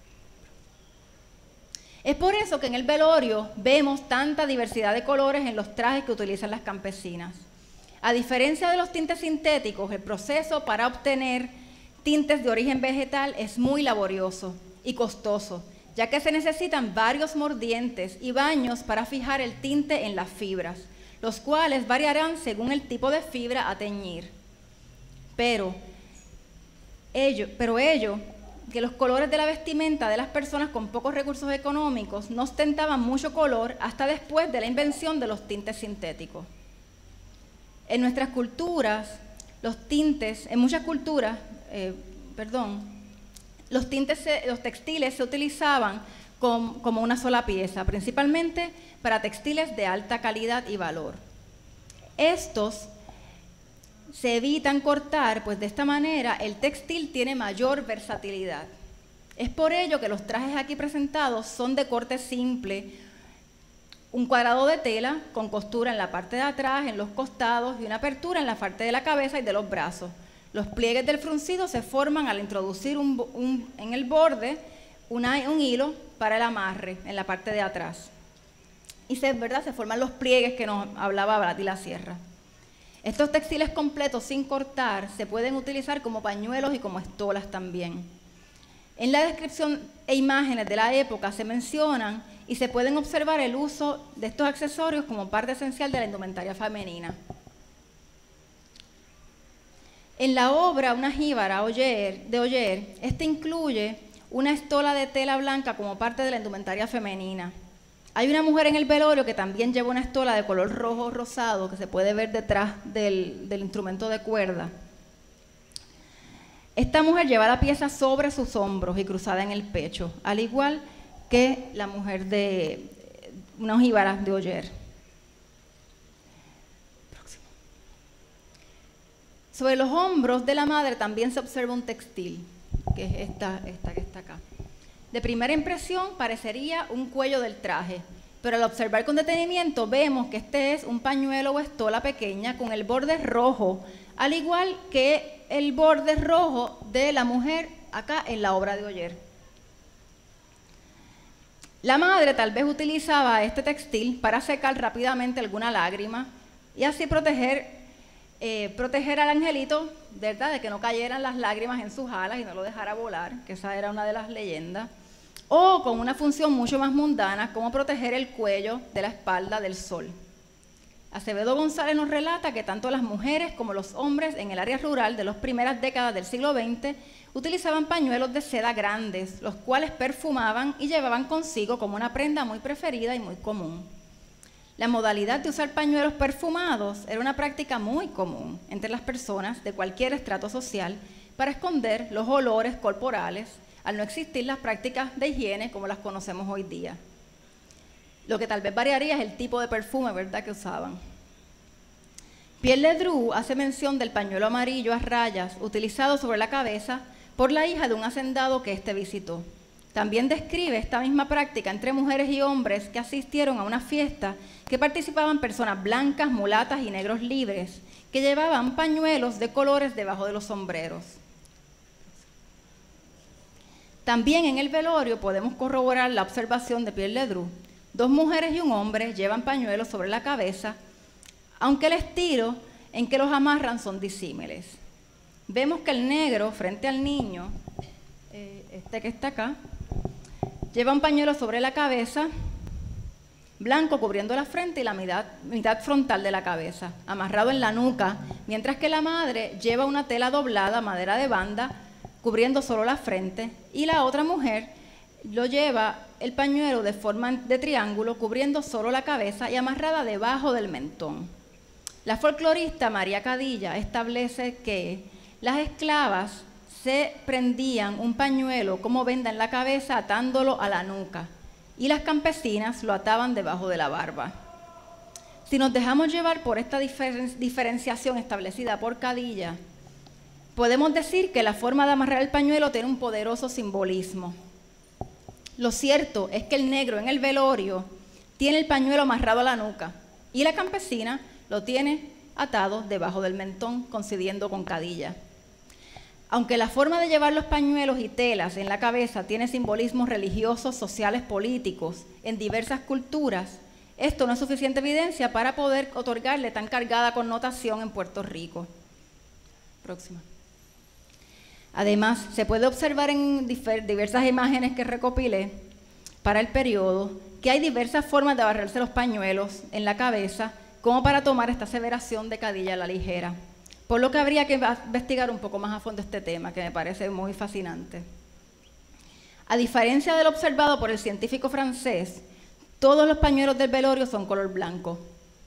Es por eso que en el velorio vemos tanta diversidad de colores en los trajes que utilizan las campesinas. A diferencia de los tintes sintéticos, el proceso para obtener tintes de origen vegetal es muy laborioso y costoso, ya que se necesitan varios mordientes y baños para fijar el tinte en las fibras, los cuales variarán según el tipo de fibra a teñir. Pero ello, pero ello, que los colores de la vestimenta de las personas con pocos recursos económicos no ostentaban mucho color hasta después de la invención de los tintes sintéticos. En nuestras culturas, los tintes, en muchas culturas, eh, perdón, los tintes, los textiles se utilizaban com, como una sola pieza, principalmente para textiles de alta calidad y valor. Estos se evitan cortar, pues de esta manera el textil tiene mayor versatilidad. Es por ello que los trajes aquí presentados son de corte simple, un cuadrado de tela con costura en la parte de atrás, en los costados y una apertura en la parte de la cabeza y de los brazos. Los pliegues del fruncido se forman al introducir un, un, en el borde una, un hilo para el amarre en la parte de atrás. Y se, ¿verdad? se forman los pliegues que nos hablaba Brad y la Sierra. Estos textiles completos sin cortar se pueden utilizar como pañuelos y como estolas también. En la descripción e imágenes de la época se mencionan y se pueden observar el uso de estos accesorios como parte esencial de la indumentaria femenina. En la obra Una jíbara de Oller, este incluye una estola de tela blanca como parte de la indumentaria femenina. Hay una mujer en el velorio que también lleva una estola de color rojo rosado que se puede ver detrás del, del instrumento de cuerda. Esta mujer lleva la pieza sobre sus hombros y cruzada en el pecho, al igual que la mujer de Una jíbara de Oller. Próximo. Sobre los hombros de la madre también se observa un textil, que es esta, esta que está acá. De primera impresión parecería un cuello del traje, pero al observar con detenimiento vemos que este es un pañuelo o estola pequeña con el borde rojo, al igual que el borde rojo de la mujer acá en la obra de Oller. La madre tal vez utilizaba este textil para secar rápidamente alguna lágrima y así proteger, eh, proteger al angelito, ¿verdad?, de que no cayeran las lágrimas en sus alas y no lo dejara volar, que esa era una de las leyendas. O con una función mucho más mundana, como proteger el cuello de la espalda del sol. Acevedo González nos relata que tanto las mujeres como los hombres en el área rural de las primeras décadas del siglo veinte utilizaban pañuelos de seda grandes, los cuales perfumaban y llevaban consigo como una prenda muy preferida y muy común. La modalidad de usar pañuelos perfumados era una práctica muy común entre las personas de cualquier estrato social para esconder los olores corporales, al no existir las prácticas de higiene como las conocemos hoy día. Lo que tal vez variaría es el tipo de perfume, ¿verdad?, que usaban. Pierre Ledru hace mención del pañuelo amarillo a rayas utilizado sobre la cabeza por la hija de un hacendado que éste visitó. También describe esta misma práctica entre mujeres y hombres que asistieron a una fiesta que participaban personas blancas, mulatas y negros libres, que llevaban pañuelos de colores debajo de los sombreros. También en el velorio podemos corroborar la observación de Pierre Ledru. Dos mujeres y un hombre llevan pañuelos sobre la cabeza, aunque el estilo en que los amarran son disímiles. Vemos que el negro, frente al niño, eh, este que está acá, lleva un pañuelo sobre la cabeza, blanco cubriendo la frente y la mitad, mitad frontal de la cabeza, amarrado en la nuca, mientras que la madre lleva una tela doblada, madera de banda, cubriendo solo la frente, y la otra mujer lo lleva el pañuelo de forma de triángulo, cubriendo solo la cabeza y amarrada debajo del mentón. La folclorista María Cadilla establece que las esclavas se prendían un pañuelo como venda en la cabeza atándolo a la nuca, y las campesinas lo ataban debajo de la barba. Si nos dejamos llevar por esta diferen- diferenciación establecida por Cadilla, podemos decir que la forma de amarrar el pañuelo tiene un poderoso simbolismo. Lo cierto es que el negro en el velorio tiene el pañuelo amarrado a la nuca y la campesina lo tiene atado debajo del mentón, coincidiendo con Cadilla. Aunque la forma de llevar los pañuelos y telas en la cabeza tiene simbolismos religiosos, sociales, políticos en diversas culturas, esto no es suficiente evidencia para poder otorgarle tan cargada connotación en Puerto Rico. Próxima. Además, se puede observar en diversas imágenes que recopilé para el periodo que hay diversas formas de amarrarse los pañuelos en la cabeza como para tomar esta aseveración de Cadilla a la ligera. Por lo que habría que investigar un poco más a fondo este tema, que me parece muy fascinante. A diferencia de lo observado por el científico francés, todos los pañuelos del velorio son color blanco.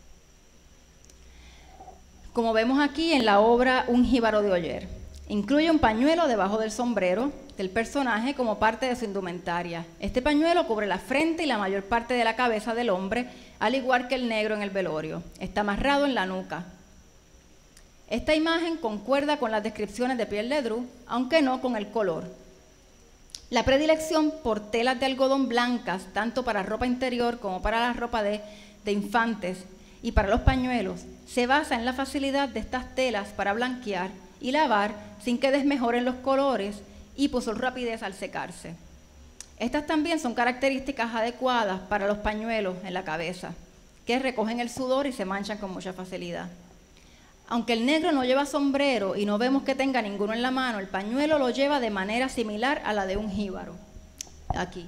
Como vemos aquí en la obra Un jíbaro de Oller, incluye un pañuelo debajo del sombrero del personaje como parte de su indumentaria. Este pañuelo cubre la frente y la mayor parte de la cabeza del hombre, al igual que el negro en el velorio. Está amarrado en la nuca. Esta imagen concuerda con las descripciones de Pierre Ledru, aunque no con el color. La predilección por telas de algodón blancas, tanto para ropa interior como para la ropa de, de infantes y para los pañuelos, se basa en la facilidad de estas telas para blanquear y lavar sin que desmejoren los colores y por su rapidez al secarse. Estas también son características adecuadas para los pañuelos en la cabeza, que recogen el sudor y se manchan con mucha facilidad. Aunque el negro no lleva sombrero y no vemos que tenga ninguno en la mano, el pañuelo lo lleva de manera similar a la de un jíbaro. Aquí.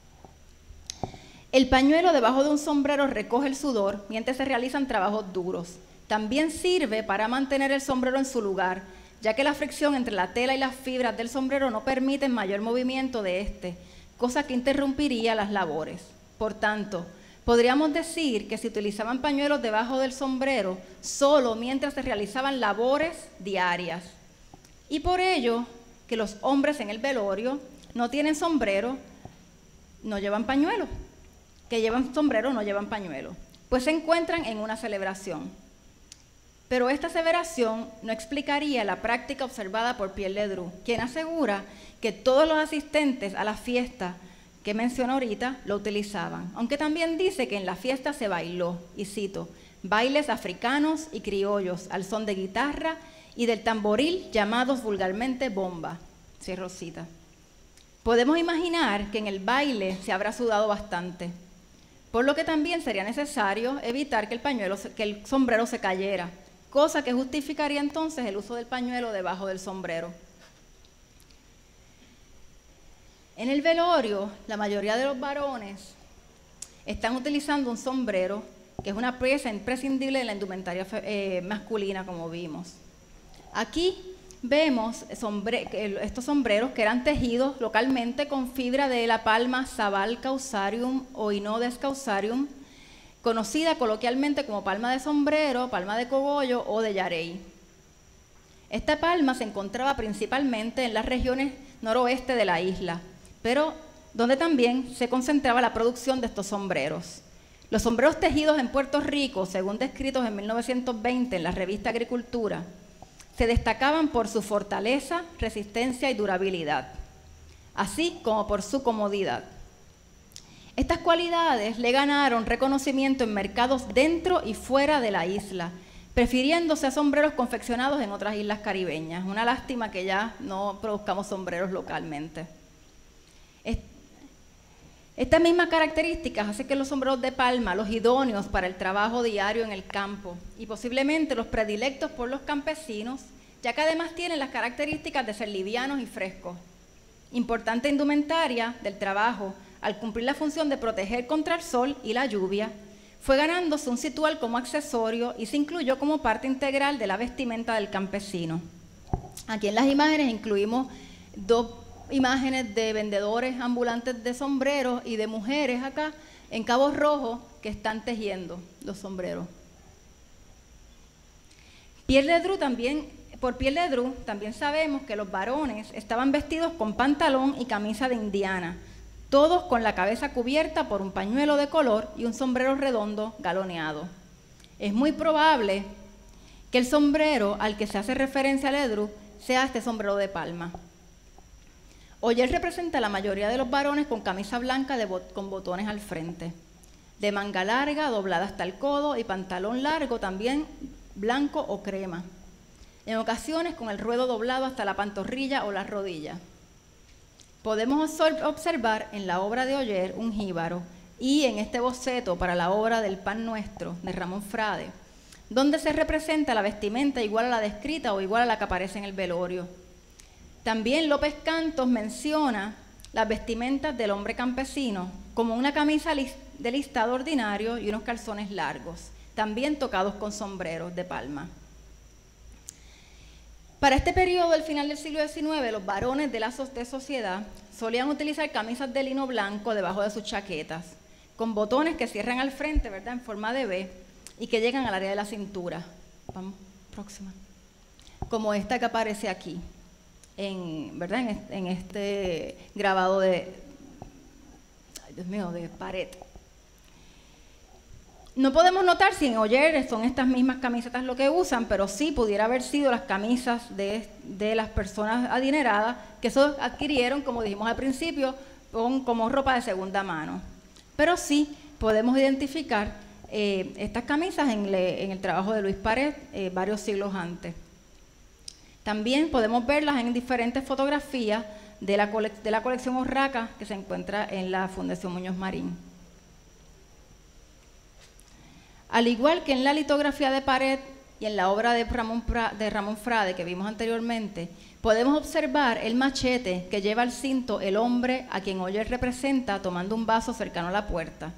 El pañuelo debajo de un sombrero recoge el sudor mientras se realizan trabajos duros. También sirve para mantener el sombrero en su lugar, ya que la fricción entre la tela y las fibras del sombrero no permite mayor movimiento de este, cosa que interrumpiría las labores. Por tanto, podríamos decir que se utilizaban pañuelos debajo del sombrero solo mientras se realizaban labores diarias. Y por ello, que los hombres en el velorio no tienen sombrero, no llevan pañuelo. Que llevan sombrero no llevan pañuelo, pues se encuentran en una celebración. Pero esta aseveración no explicaría la práctica observada por Pierre Ledru, quien asegura que todos los asistentes a la fiesta que mencionó ahorita lo utilizaban, aunque también dice que en la fiesta se bailó, y cito, bailes africanos y criollos al son de guitarra y del tamboril llamados vulgarmente bomba, cierro cita. Podemos imaginar que en el baile se habrá sudado bastante, por lo que también sería necesario evitar que el, pañuelo, que el sombrero se cayera, cosa que justificaría entonces el uso del pañuelo debajo del sombrero. En el velorio, la mayoría de los varones están utilizando un sombrero, que es una pieza imprescindible de la indumentaria eh, masculina, como vimos. Aquí vemos sombre estos sombreros que eran tejidos localmente con fibra de la palma Sabal causarium o Inodes causarium, conocida coloquialmente como palma de sombrero, palma de cogollo o de yarey. Esta palma se encontraba principalmente en las regiones noroeste de la isla, pero donde también se concentraba la producción de estos sombreros. Los sombreros tejidos en Puerto Rico, según descritos en mil novecientos veinte en la revista Agricultura, se destacaban por su fortaleza, resistencia y durabilidad, así como por su comodidad. Estas cualidades le ganaron reconocimiento en mercados dentro y fuera de la isla, prefiriéndose a sombreros confeccionados en otras islas caribeñas. Una lástima que ya no produzcamos sombreros localmente. Estas mismas características hacen que los sombreros de palma, los idóneos para el trabajo diario en el campo y posiblemente los predilectos por los campesinos, ya que además tienen las características de ser livianos y frescos. Importante indumentaria del trabajo, al cumplir la función de proteger contra el sol y la lluvia, fue ganándose un situal como accesorio y se incluyó como parte integral de la vestimenta del campesino. Aquí en las imágenes incluimos dos imágenes de vendedores ambulantes de sombreros y de mujeres acá en Cabo Rojo que están tejiendo los sombreros. Pierre Ledru también, por Pierre Ledru también sabemos que los varones estaban vestidos con pantalón y camisa de indiana, todos con la cabeza cubierta por un pañuelo de color y un sombrero redondo galoneado. Es muy probable que el sombrero al que se hace referencia a Ledru sea este sombrero de palma. Oller representa a la mayoría de los varones con camisa blanca de bot con botones al frente, de manga larga, doblada hasta el codo, y pantalón largo también blanco o crema, en ocasiones con el ruedo doblado hasta la pantorrilla o la rodilla. Podemos observar en la obra de Oller Un jíbaro y en este boceto para la obra del Pan Nuestro de Ramón Frade, donde se representa la vestimenta igual a la descrita o igual a la que aparece en el velorio. También López Cantos menciona las vestimentas del hombre campesino como una camisa de listado ordinario y unos calzones largos. también tocados con sombreros de palma. Para este periodo del final del siglo diecinueve, los varones de la so- de sociedad solían utilizar camisas de lino blanco debajo de sus chaquetas, con botones que cierran al frente, ¿verdad?, en forma de V y que llegan al área de la cintura. Vamos, próxima. Como esta que aparece aquí, en, ¿verdad?, en este, en este grabado de, ay, Dios mío, de pared. No podemos notar si en Oller son estas mismas camisetas lo que usan, pero sí pudiera haber sido las camisas de, de las personas adineradas que eso adquirieron, como dijimos al principio, con, como ropa de segunda mano. Pero sí podemos identificar eh, estas camisas en, le, en el trabajo de Luis Pared eh, varios siglos antes. También podemos verlas en diferentes fotografías de la, cole, de la colección Urraca que se encuentra en la Fundación Muñoz Marín. Al igual que en la litografía de Pared y en la obra de Ramón, de Ramón Frade que vimos anteriormente, podemos observar el machete que lleva al cinto el hombre a quien Oller representa tomando un vaso cercano a la puerta.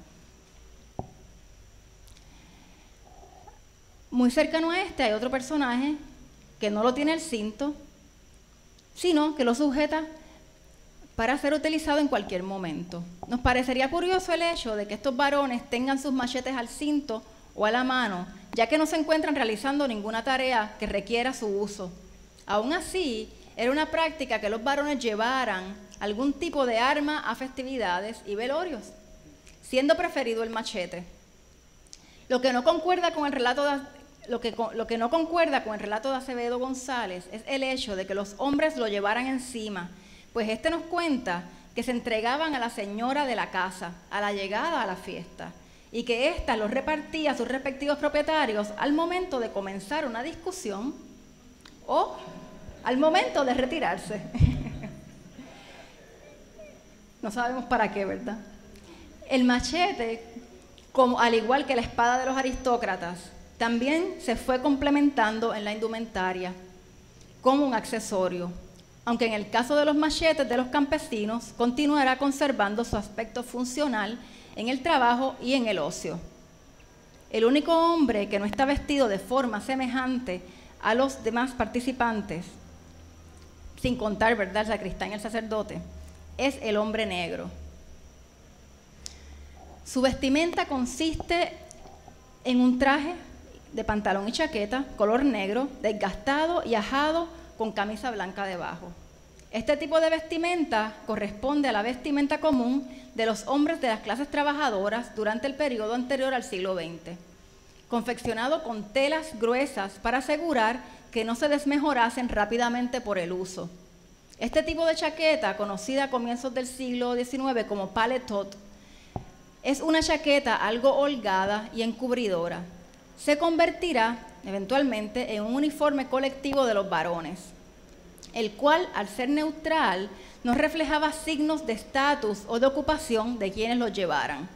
Muy cercano a este hay otro personaje que no lo tiene el cinto, sino que lo sujeta para ser utilizado en cualquier momento. Nos parecería curioso el hecho de que estos varones tengan sus machetes al cinto o a la mano, ya que no se encuentran realizando ninguna tarea que requiera su uso. Aún así, era una práctica que los varones llevaran algún tipo de arma a festividades y velorios, siendo preferido el machete. Lo que no concuerda con el relato de, lo que, lo que no concuerda con el relato de Acevedo González es el hecho de que los hombres lo llevaran encima, pues este nos cuenta que se entregaban a la señora de la casa a la llegada a la fiesta, y que ésta los repartía a sus respectivos propietarios al momento de comenzar una discusión o al momento de retirarse. No sabemos para qué, ¿verdad? El machete, como, al igual que la espada de los aristócratas, también se fue complementando en la indumentaria como un accesorio, aunque en el caso de los machetes de los campesinos continuará conservando su aspecto funcional en el trabajo y en el ocio. El único hombre que no está vestido de forma semejante a los demás participantes, sin contar, ¿verdad?, el sacristán y el sacerdote, es el hombre negro. Su vestimenta consiste en un traje de pantalón y chaqueta, color negro, desgastado y ajado, con camisa blanca debajo. Este tipo de vestimenta corresponde a la vestimenta común de los hombres de las clases trabajadoras durante el periodo anterior al siglo veinte, confeccionado con telas gruesas para asegurar que no se desmejorasen rápidamente por el uso. Este tipo de chaqueta, conocida a comienzos del siglo diecinueve como paletot, es una chaqueta algo holgada y encubridora. Se convertirá eventualmente en un uniforme colectivo de los varones, el cual, al ser neutral, no reflejaba signos de estatus o de ocupación de quienes lo llevaran.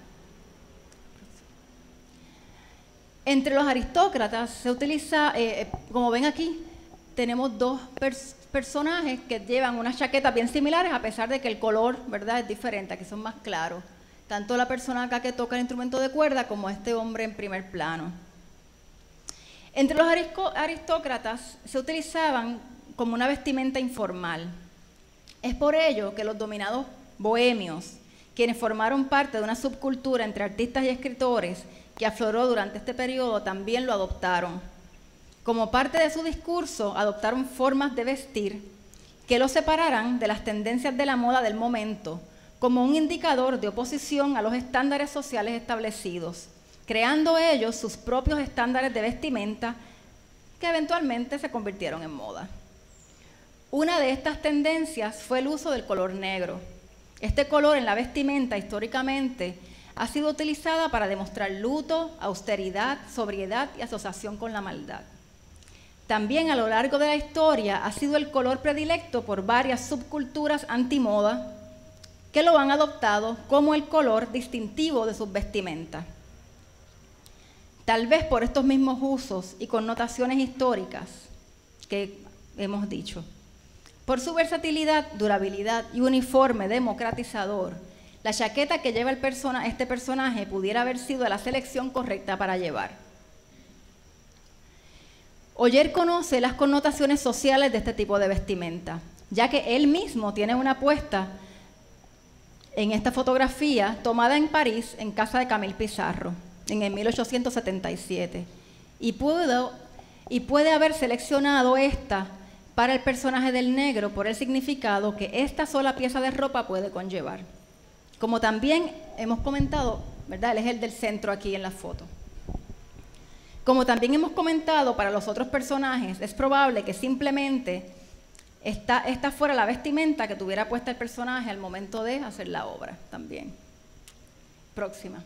Entre los aristócratas se utiliza, eh, como ven aquí, tenemos dos pers personajes que llevan unas chaquetas bien similares, a pesar de que el color, ¿verdad?, es diferente, que son más claros. Tanto la persona acá que toca el instrumento de cuerda como este hombre en primer plano. Entre los aristócratas se utilizaban como una vestimenta informal. Es por ello que los dominados bohemios, quienes formaron parte de una subcultura entre artistas y escritores que afloró durante este periodo, también lo adoptaron. Como parte de su discurso, adoptaron formas de vestir que los separaran de las tendencias de la moda del momento, como un indicador de oposición a los estándares sociales establecidos, creando ellos sus propios estándares de vestimenta que eventualmente se convirtieron en moda. Una de estas tendencias fue el uso del color negro. Este color en la vestimenta históricamente ha sido utilizada para demostrar luto, austeridad, sobriedad y asociación con la maldad. También a lo largo de la historia ha sido el color predilecto por varias subculturas antimoda que lo han adoptado como el color distintivo de sus vestimentas. Tal vez por estos mismos usos y connotaciones históricas que hemos dicho. Por su versatilidad, durabilidad y uniforme democratizador, la chaqueta que lleva el persona, este personaje pudiera haber sido la selección correcta para llevar. Oller conoce las connotaciones sociales de este tipo de vestimenta, ya que él mismo tiene una puesta en esta fotografía tomada en París, en casa de Camille Pissarro, en el mil ochocientos setenta y siete. Y, pudo, y puede haber seleccionado esta para el personaje del negro por el significado que esta sola pieza de ropa puede conllevar. Como también hemos comentado, ¿verdad? Él es el del centro aquí en la foto. Como también hemos comentado, para los otros personajes es probable que simplemente esta, esta fuera la vestimenta que tuviera puesta el personaje al momento de hacer la obra también. Próxima.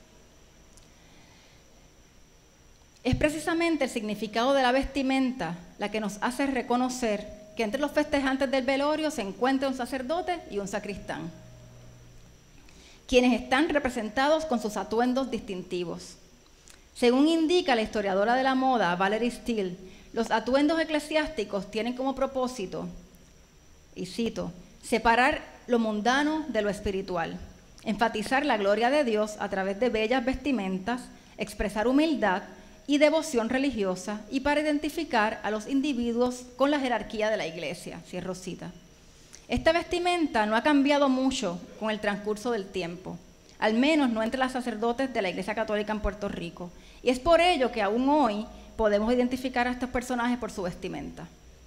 Es precisamente el significado de la vestimenta la que nos hace reconocer que entre los festejantes del velorio se encuentra un sacerdote y un sacristán, quienes están representados con sus atuendos distintivos. Según indica la historiadora de la moda Valerie Steele, los atuendos eclesiásticos tienen como propósito, y cito, separar lo mundano de lo espiritual, enfatizar la gloria de Dios a través de bellas vestimentas, expresar humildad y devoción religiosa y para identificar a los individuos con la jerarquía de la iglesia, cierro cita. Esta vestimenta no ha cambiado mucho con el transcurso del tiempo, al menos no entre los sacerdotes de la Iglesia Católica en Puerto Rico, y es por ello que aún hoy podemos identificar a estos personajes por su vestimenta.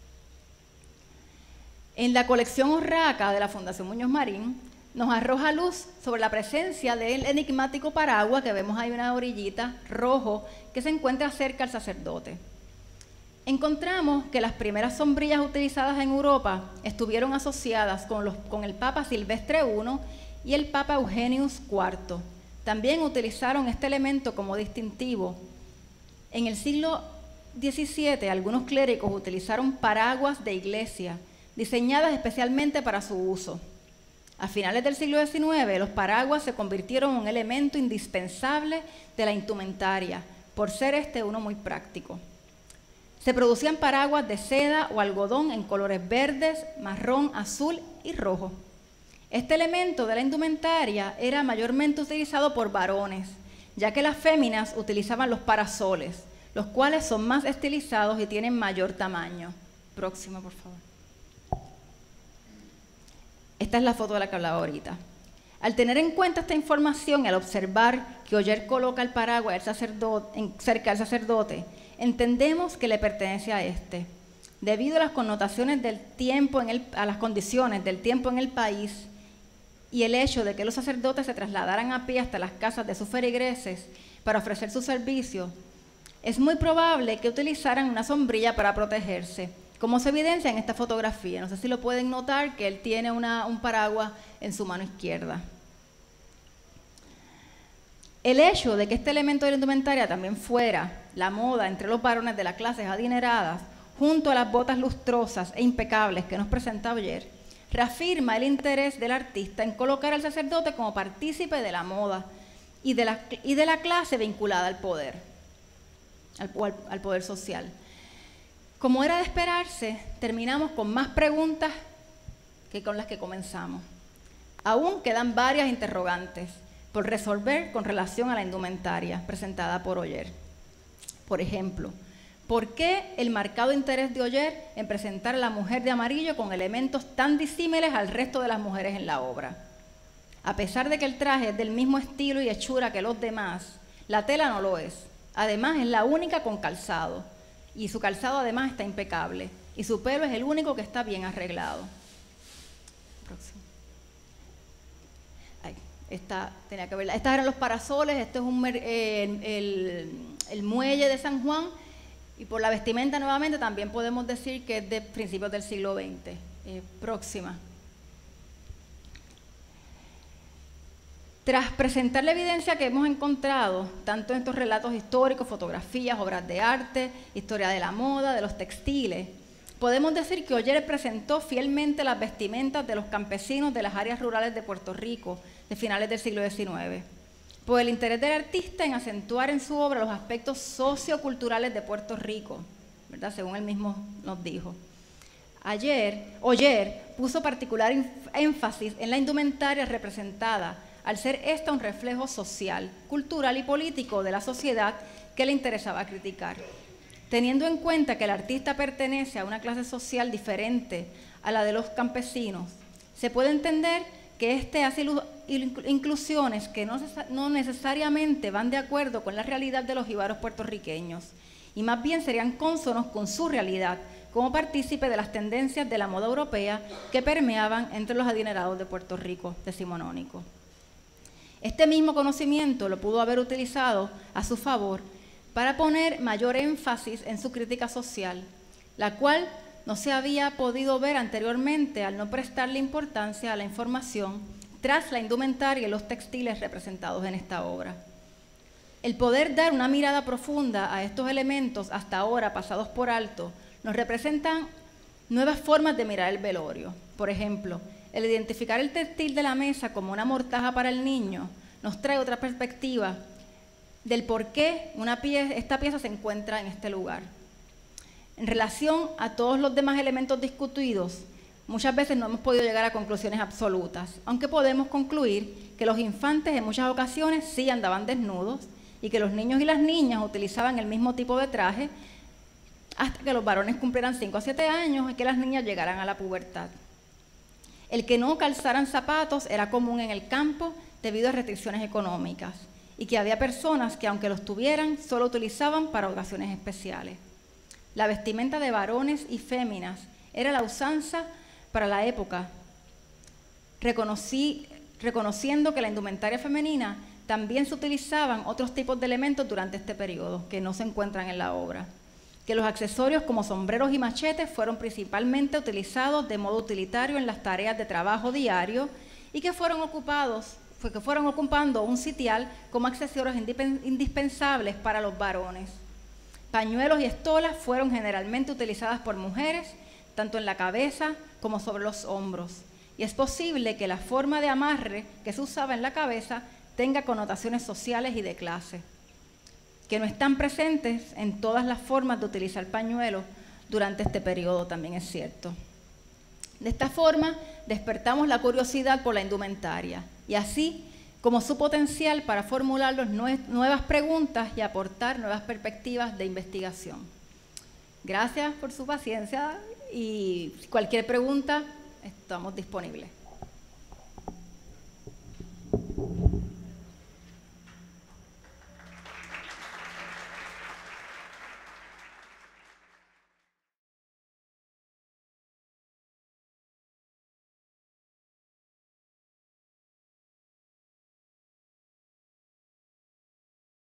En la colección Urraca de la Fundación Muñoz Marín nos arroja luz sobre la presencia del enigmático paraguas que vemos ahí una orillita rojo que se encuentra cerca al sacerdote. Encontramos que las primeras sombrillas utilizadas en Europa estuvieron asociadas con, los, con el Papa Silvestre primero y el Papa Eugenius cuarto. También utilizaron este elemento como distintivo. En el siglo diecisiete, algunos clérigos utilizaron paraguas de iglesia, diseñadas especialmente para su uso. A finales del siglo diecinueve, los paraguas se convirtieron en un elemento indispensable de la indumentaria, por ser este uno muy práctico. Se producían paraguas de seda o algodón en colores verdes, marrón, azul y rojo. Este elemento de la indumentaria era mayormente utilizado por varones, ya que las féminas utilizaban los parasoles, los cuales son más estilizados y tienen mayor tamaño. Próxima, por favor. Esta es la foto de la que hablaba ahorita. Al tener en cuenta esta información y al observar que Oller coloca el paraguas del sacerdote, en, cerca del sacerdote, entendemos que le pertenece a este. Debido a las connotaciones del tiempo, en el, a las condiciones del tiempo en el país y el hecho de que los sacerdotes se trasladaran a pie hasta las casas de sus feligreses para ofrecer sus servicios, es muy probable que utilizaran una sombrilla para protegerse, como se evidencia en esta fotografía. No sé si lo pueden notar, que él tiene una, un paraguas en su mano izquierda. El hecho de que este elemento de la indumentaria también fuera la moda entre los varones de las clases adineradas, junto a las botas lustrosas e impecables que nos presenta Oller, reafirma el interés del artista en colocar al sacerdote como partícipe de la moda y de la, y de la clase vinculada al poder, al, al, al poder social. Como era de esperarse, terminamos con más preguntas que con las que comenzamos. Aún quedan varias interrogantes por resolver con relación a la indumentaria presentada por Oller. Por ejemplo, ¿por qué el marcado interés de Oller en presentar a la mujer de amarillo con elementos tan disímiles al resto de las mujeres en la obra? A pesar de que el traje es del mismo estilo y hechura que los demás, la tela no lo es. Además, es la única con calzado, y su calzado además está impecable, y su pelo es el único que está bien arreglado. Próximo. Ay, esta, tenía que verla. Estos eran los parasoles, este es un, eh, el, el muelle de San Juan, y por la vestimenta nuevamente también podemos decir que es de principios del siglo veinte. Eh, próxima. Tras presentar la evidencia que hemos encontrado, tanto en estos relatos históricos, fotografías, obras de arte, historia de la moda, de los textiles, podemos decir que Oller presentó fielmente las vestimentas de los campesinos de las áreas rurales de Puerto Rico de finales del siglo diecinueve, por el interés del artista en acentuar en su obra los aspectos socioculturales de Puerto Rico, ¿verdad? Según él mismo nos dijo. Ayer, Oller puso particular énfasis en la indumentaria representada, al ser esta un reflejo social, cultural y político de la sociedad que le interesaba criticar. Teniendo en cuenta que el artista pertenece a una clase social diferente a la de los campesinos, se puede entender que éste hace inclusiones que no, no necesariamente van de acuerdo con la realidad de los jíbaros puertorriqueños, y más bien serían cónsonos con su realidad, como partícipe de las tendencias de la moda europea que permeaban entre los adinerados de Puerto Rico decimonónico. Este mismo conocimiento lo pudo haber utilizado a su favor para poner mayor énfasis en su crítica social, la cual no se había podido ver anteriormente al no prestarle importancia a la información tras la indumentaria y los textiles representados en esta obra. El poder dar una mirada profunda a estos elementos hasta ahora pasados por alto nos representan nuevas formas de mirar el velorio. Por ejemplo, el identificar el textil de la mesa como una mortaja para el niño nos trae otra perspectiva del por qué una pieza, esta pieza se encuentra en este lugar. En relación a todos los demás elementos discutidos, muchas veces no hemos podido llegar a conclusiones absolutas, aunque podemos concluir que los infantes en muchas ocasiones sí andaban desnudos y que los niños y las niñas utilizaban el mismo tipo de traje hasta que los varones cumplieran cinco a siete años y que las niñas llegaran a la pubertad. El que no calzaran zapatos era común en el campo debido a restricciones económicas y que había personas que, aunque los tuvieran, solo utilizaban para ocasiones especiales. La vestimenta de varones y féminas era la usanza para la época, Reconocí, reconociendo que la indumentaria femenina también se utilizaban otros tipos de elementos durante este periodo que no se encuentran en la obra, que los accesorios como sombreros y machetes fueron principalmente utilizados de modo utilitario en las tareas de trabajo diario y que fueron ocupados, que fueron ocupando un sitial como accesorios indispensables para los varones. Pañuelos y estolas fueron generalmente utilizadas por mujeres, tanto en la cabeza como sobre los hombros, y es posible que la forma de amarre que se usaba en la cabeza tenga connotaciones sociales y de clase, que no están presentes en todas las formas de utilizar pañuelos durante este periodo, también es cierto. De esta forma, despertamos la curiosidad por la indumentaria, y así como su potencial para formular nuevas preguntas y aportar nuevas perspectivas de investigación. Gracias por su paciencia y cualquier pregunta, estamos disponibles.